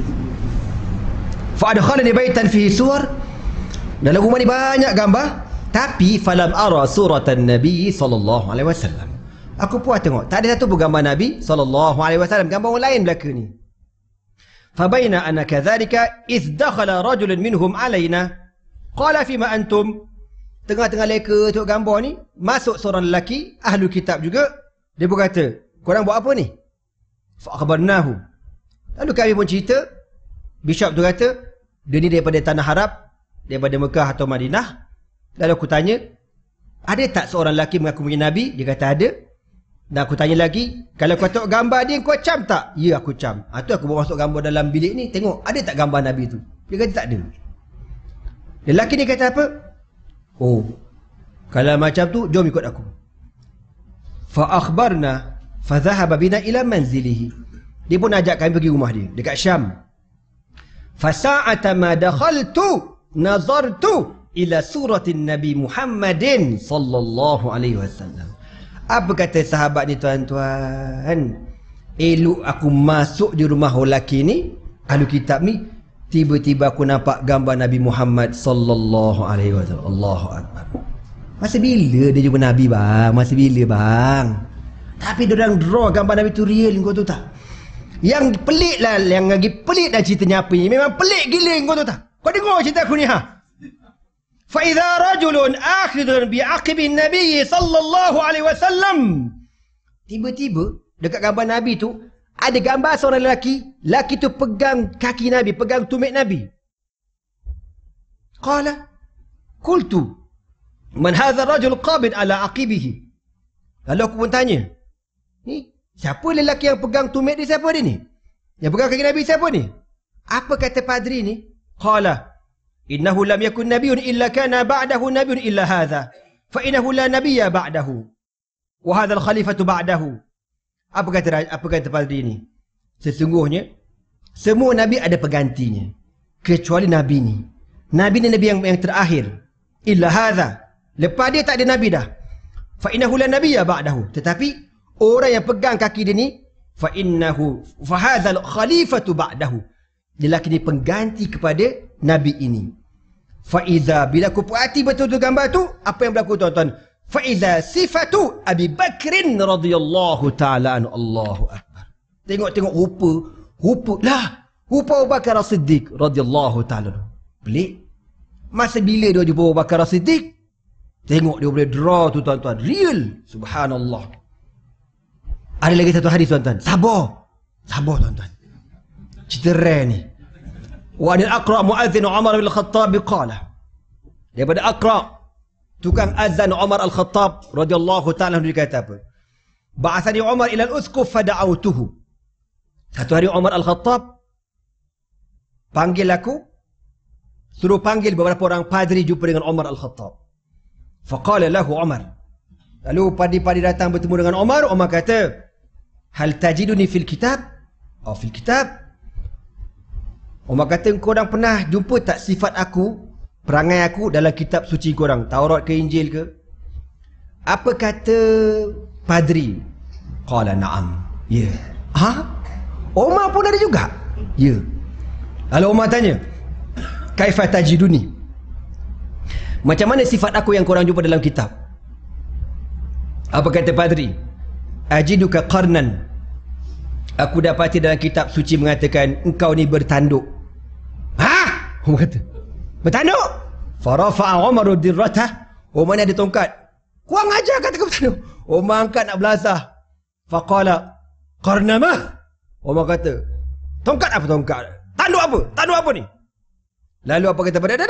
Fa adkhalani baitan fihi suwar. Dalam rumah ni banyak gambar, tapi falam ara suratan Nabi sallallahu alaihi wasallam. Aku puas tengok, tak ada satu pun gambar Nabi sallallahu alaihi wasallam, gambar orang lain belaka ni. Fa baina ana kadzalika iz dakhala rajulun minhum alaina qala fima antum. Tengah-tengah leka tengok gambar ni, masuk seorang lelaki ahli kitab juga. Dia berkata, korang buat apa ni? Fa akhbarnahu. Lalu kami pun cerita. Bishop tu kata, dia ni daripada tanah Arab, daripada Mekah atau Madinah. Lalu aku tanya, ada tak seorang lelaki mengaku menjadi Nabi? Dia kata ada. Dan aku tanya lagi, kalau kau tengok gambar dia, kau cam tak? Ya, aku cam. Tu aku bawa masuk gambar dalam bilik ni, tengok ada tak gambar Nabi tu? Dia kata tak ada. Lelaki ni kata apa? Oh, kalau macam tu, jom ikut aku. Fa akhbarna fa dhahaba bina ila manzilihi. Dia pun ajak kami pergi rumah dia dekat Syam. Fa sa'ata ma dakhaltu nazartu ila suratin Nabi Muhammadin sallallahu alaihi wasallam. Apa kata sahabat ni tuan-tuan? Elok aku masuk di rumah lelaki ni, ahli kitab ni, tiba-tiba aku nampak gambar Nabi Muhammad sallallahu alaihi wasallam. Allahu akbar. Masa bila dia jumpa Nabi bang? Masa bila bang? Tapi diorang draw gambar Nabi tu real, kau tahu tak? Yang pelik lah, yang lagi pelik dah ceritanya apa ni. Memang pelik gila, kau tahu tak? Kau dengar cerita aku ni Fa idza rajulun akhidun bi aqibin Nabi sallallahu alaihi wasallam. Tiba-tiba dekat gambar Nabi tu ada gambar seorang lelaki. Lelaki tu pegang kaki Nabi, pegang tumit Nabi. Qala qultu man hadha rajul qabid ala aqibihi. Lalu aku pun tanya, ni siapa lelaki yang pegang tumit dia, siapa dia ni? Yang pegang kaki Nabi siapa ni? Apa kata padri ni? Qala innahu lam yakun nabiyyun illa kana ba'dahu nabiyyun illa hadha fa innahu la nabiyya ba'dahu wa hadha al-khalifatu ba'dahu. Apa kata padri ni? Sesungguhnya semua nabi ada penggantinya kecuali nabi ni. Nabi ni nabi yang terakhir. Illa hadha, lepas dia tak ada nabi dah. Fa innahu la nabiyya ba'dahu. Tetapi orang yang pegang kaki dia ni, fa hadha al-khalifatu ba'dahu. Lelaki ni pengganti kepada nabi ini. Faiza, bila aku perhati betul-betul gambar tu, apa yang berlaku tuan-tuan? Faiza sifatu Abi Bakrin radhiyallahu ta'ala anhu. Allahu akbar. Tengok-tengok rupa Abu Bakar As-Siddiq radhiyallahu ta'ala anhu. Pelik. Masa bila dia jumpa Abu Bakar As-Siddiq? Tengok dia boleh draw tu tuan-tuan. Real. Subhanallah. Ada lagi satu hadis tuan-tuan. Sabar. Sabar tuan-tuan. Cerita rare ni. Wa anil Aqra' mu'adzin Umar bin Al-Khattab qala. Daripada Aqra', tukang azan Umar Al-Khattab radhiyallahu ta'ala dia kata apa? Ba'athani Umar ila al-uskuf fada'autuhu. Satu hari Umar Al-Khattab panggil aku, suruh panggil beberapa orang padri jumpa dengan Umar Al-Khattab. Faqala lahu Umar. Lalu padri-padri datang bertemu dengan Umar. Umar kata, hal tajiduni fil kitab? Oh, fil kitab. Umar kata, korang pernah jumpa tak sifat aku, perangai aku dalam kitab suci korang, Taurat ke Injil ke? Apa kata padri? Qala na'am. Ya. Ha? Umar pun ada juga? Ya. Lalu Umar tanya, kaifa tajiduni? Macam mana sifat aku yang korang jumpa dalam kitab? Apa kata padri? Ajiduka qarnan. Aku dapati dalam kitab suci mengatakan engkau ni bertanduk. Ha? Umar kata, bertanduk? Farafa'a Umar dirratah. Umar ni ada tongkat. Kurang ajar kata kau bertanduk. Umar angkat nak belasah. Faqala qarnamah. Umar kata, tongkat apa tongkat? Tanduk apa? Tanduk apa ni? Lalu apa kata pada?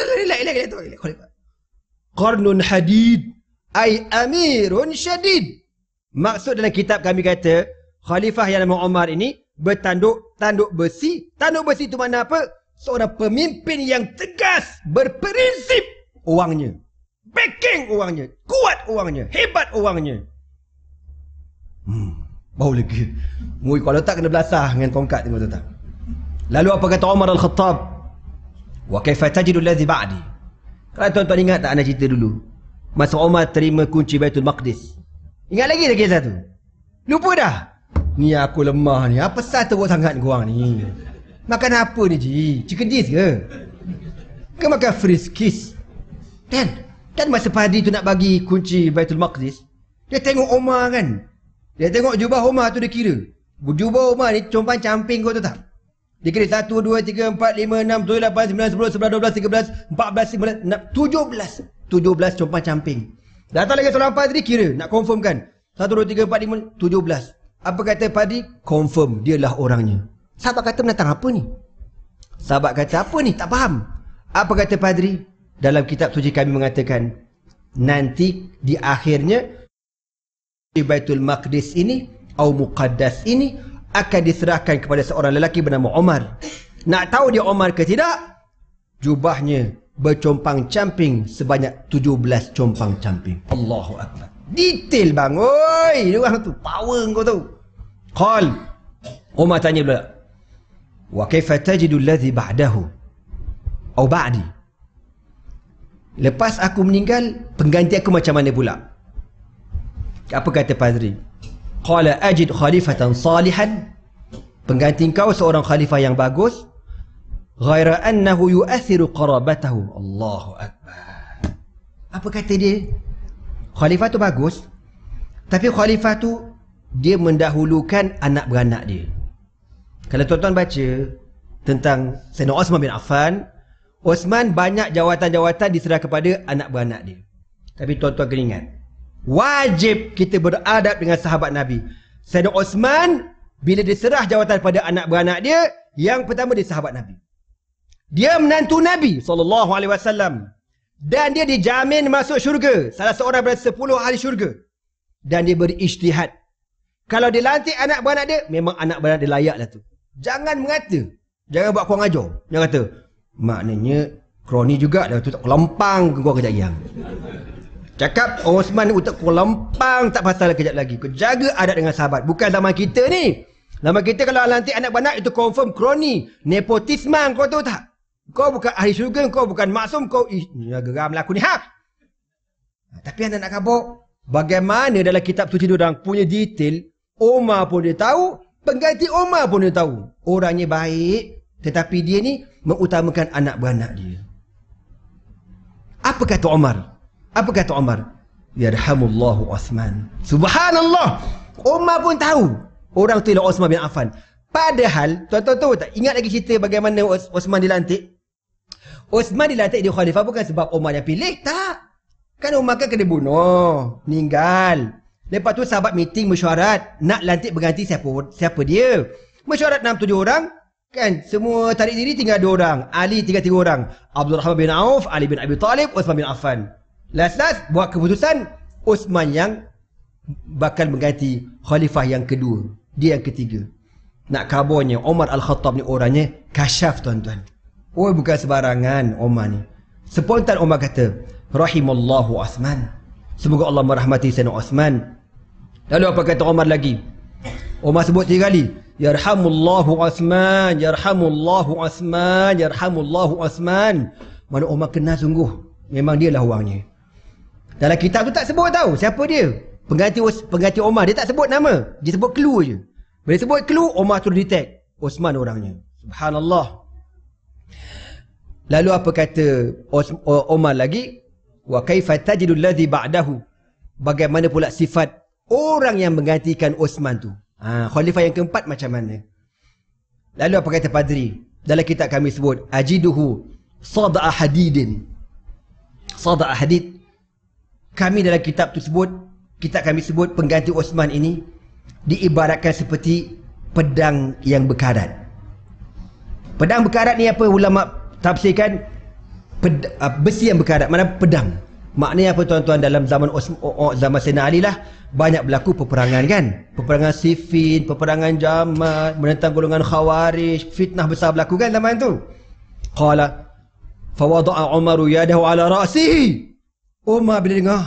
Qarnun hadid. Ay amirun syadid. Maksud dalam kitab kami kata, khalifah yang nama Umar ini bertanduk, tanduk besi. Tanduk besi itu mana apa? Seorang pemimpin yang tegas, berprinsip orangnya. Backing orangnya, kuat orangnya, hebat orangnya. Bau lagi. Mui kalau tak kena belasah dengan tongkat tengok tak. Lalu apa kata Umar Al-Khattab? Wa kaifa tajidu alladhi ba'di? Kalau tuan-tuan ingat tak anak cerita dulu? Masa Umar terima kunci Baitul Maqdis. Ingat lagi kisah tu? Lupa dah? Ni aku lemah ni. Apa pasal teruk sangat korang ni? Makan apa ni Ji? Chicken dish ke? Ke makan friskies? Dan masa padri tu nak bagi kunci Baitul Maqdis, dia tengok Umar kan? Dia tengok jubah Umar tu dia kira. Jubah Umar ni compang camping kau tu tak? Dia kira 1, 2, 3, 4, 5, 6, 7, 8, 9, 10, 11, 12, 13, 14, 15, 17 compang camping. Datang lagi seorang padri kira, nak confirmkan 1, 2, 3, 4, 5, 17. Apa kata padri? Confirm, dialah orangnya. Sahabat kata menentang apa ni? Sahabat kata apa ni? Tak faham. Apa kata padri? Dalam kitab suci kami mengatakan, nanti di akhirnya di Baitul Maqdis ini atau Muqaddas ini akan diserahkan kepada seorang lelaki bernama Umar. Nak tahu dia Umar ke tidak? Jubahnya bercompang camping sebanyak 17 compang camping. Allahu Akbar. Detail bang. Oi, dia orang tu power kau tahu. Qal. Umar tanya pula. Wa kaifa tajidu alladhi ba'dahu? Atau ba'di? Lepas aku meninggal, pengganti aku macam mana pula? Apa kata padri? Qala ajid khalifatan salihan. Pengganti kau seorang khalifah yang bagus. Ghaira annahu yu'athiru qarabatahu. Allahu Akbar. Apa kata dia? Khalifah tu bagus, tapi khalifah tu dia mendahulukan anak beranak dia. Kalau tuan-tuan baca tentang Sayyidina Osman bin Affan, Osman banyak jawatan-jawatan diserah kepada anak beranak dia. Tapi tuan-tuan kena ingat, wajib kita beradab dengan sahabat Nabi. Sayyidina Osman bila diserah jawatan pada anak beranak dia, yang pertama dia sahabat Nabi. Dia menantu Nabi SAW. Dan dia dijamin masuk syurga. Salah seorang daripada 10 ahli syurga. Dan dia berijtihad. Kalau dia lantik anak beranak dia, memang anak beranak dia layak lah tu. Jangan mengata. Jangan buat kurang ajar. Jangan kata, maknanya kroni juga dah tu tak kelempang ke kau kejap yang. Cakap Osman utak kelempang tak pasal kejap lagi. Kau jaga adat dengan sahabat. Bukan zaman kita ni. Zaman kita kalau lantik anak beranak itu confirm kroni. Nepotisme kau tahu tak? Kau bukan ahli syurga, kau bukan maksum, kau geram lah aku ni. Tapi anda nak khabar bagaimana dalam kitab suci dia orang punya detail. Umar pun dia tahu, pengganti Umar pun dia tahu. Orangnya baik, tetapi dia ni mengutamakan anak beranak dia. Apa kata Umar? Apa kata Umar? Yarhamullahu Osman. Subhanallah. Umar pun tahu orang tu ialah Osman bin Affan. Padahal, tuan-tuan tahu tak? Ingat lagi cerita bagaimana Osman dilantik? Osman dilantik dia khalifah bukan sebab Umar yang pilih, tak. Kan Umar kan kena bunuh, meninggal. Lepas tu sahabat meeting mesyuarat nak lantik pengganti siapa dia. Mesyuarat 6-7 orang, kan semua tarik diri tinggal 2 orang. Ali tinggal 3 orang. Abdul Rahman bin Auf, Ali bin Abi Talib, Uthman bin Affan. Last buat keputusan Uthman yang bakal mengganti khalifah yang kedua. Dia yang ketiga. Nak kabarnya Umar Al-Khattab ni orangnya kasyaf, tuan-tuan. Oh, bukan sebarangan Umar ni. Spontan Umar kata, rahimallahu Uthman. Semoga Allah merahmati Sayyidina Uthman. Lalu apa kata Umar lagi? Umar sebut 3 kali, yarhamullahu Uthman, yarhamullahu Uthman, yarhamullahu Uthman. Mana Umar kenal sungguh, memang dia lah orangnya. Dalam kitab tu tak sebut tahu siapa dia. Pengganti Umar, dia tak sebut nama, dia sebut clue je. Bila sebut clue, Umar tu detect Uthman orangnya. Subhanallah. Lalu apa kata Umar lagi? Wa kaifa tajidu alladhi ba'dahu. Bagaimana pula sifat orang yang menggantikan Uthman tu? Khalifah yang keempat macam mana? Lalu apa kata Padri? Dalam kitab kami sebut ajiduhu sada'a hadidin. Sada'a hadid. Kami dalam kitab tu sebut, kitab kami sebut pengganti Uthman ini diibaratkan seperti pedang yang berkarat. Pedang berkarat ni apa ulama tafsirkan? Besi yang berkarat, mana pedang. Maknanya apa tuan-tuan, dalam zaman Sayyidina Ali lah banyak berlaku peperangan kan. Peperangan Siffin, peperangan Jamal, menentang golongan Khawarij, fitnah besar berlaku kan zaman tu. Qala fawada'a Umaru yadahu ala ra'sihi. Umar bila dengar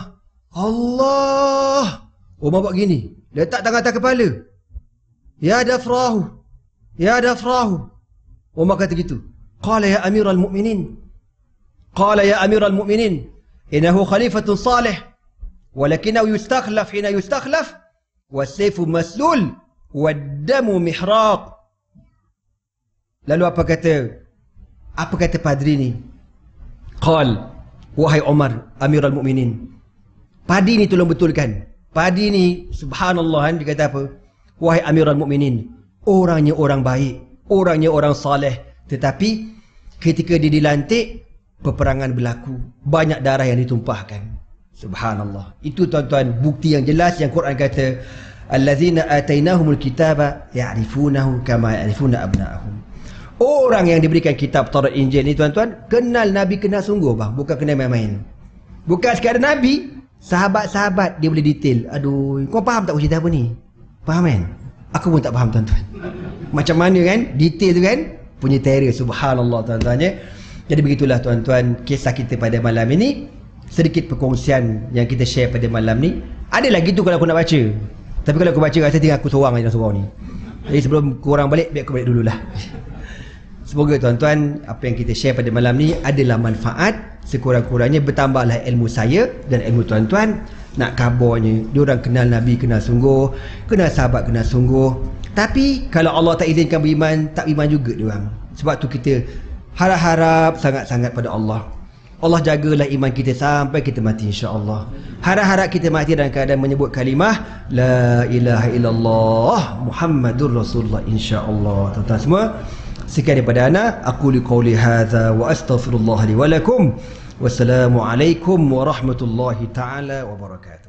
Allah, Umar buat gini, letak tangan atas kepala. Ya dafrahu, ya dafrahu. Umar kata gitu. Qala ya amiral mu'minin, qala ya amiral mu'minin, innahu khalifatun salih, walakinahu yustakhlaf hina yustakhlaf, wasayfu maslul, waddamu mihraq. Lalu apa kata Padri ni? Qal, wahai Umar, amiral mu'minin, Padi ni tolong betulkan. Padi ni subhanallah kan, dia kata apa? Wahai amiral mu'minin, orangnya orang baik, orangnya orang saleh, tetapi ketika dia dilantik, peperangan berlaku, banyak darah yang ditumpahkan. Subhanallah. Itu tuan-tuan bukti yang jelas yang Quran kata, allazina atainahumul kitaba ya'rifunahu kama ya'rifuna abna'ahum. Orang yang diberikan kitab Taurat Injil ni tuan-tuan, kenal Nabi, kenal sungguh bang, bukan kenal main-main. Bukan sekadar Nabi, sahabat-sahabat dia boleh detail. Aduh, kau faham tak aku cerita apa ni? Faham kan? Aku pun tak faham tuan-tuan. Macam mana kan? Detail tu kan? Punya terror. Subhanallah tuan-tuan ya. Jadi begitulah tuan-tuan kisah kita pada malam ini. Sedikit perkongsian yang kita share pada malam ni. Ada lagi tu kalau aku nak baca. Tapi kalau aku baca rasa tinggal aku seorang dalam surau ni. Jadi sebelum korang balik, biar aku balik dululah. Semoga tuan-tuan apa yang kita share pada malam ni adalah manfaat. Sekurang-kurangnya bertambahlah ilmu saya dan ilmu tuan-tuan. Nak kabarnya diorang kenal Nabi, kenal sungguh, kenal sahabat, kenal sungguh. Tapi kalau Allah tak izinkan beriman, tak beriman juga diorang. Sebab tu kita harap-harap sangat-sangat pada Allah. Allah jagalah iman kita sampai kita mati insya-Allah. Harap-harap kita mati dalam keadaan menyebut kalimah la ilaha illallah Muhammadur Rasulullah insya-Allah. Tuan-tuan semua, sekian daripada ana, aku liqauli hadza wa astaghfirullah li wa lakum. Wassalamualaikum warahmatullahi taala wabarakatuh.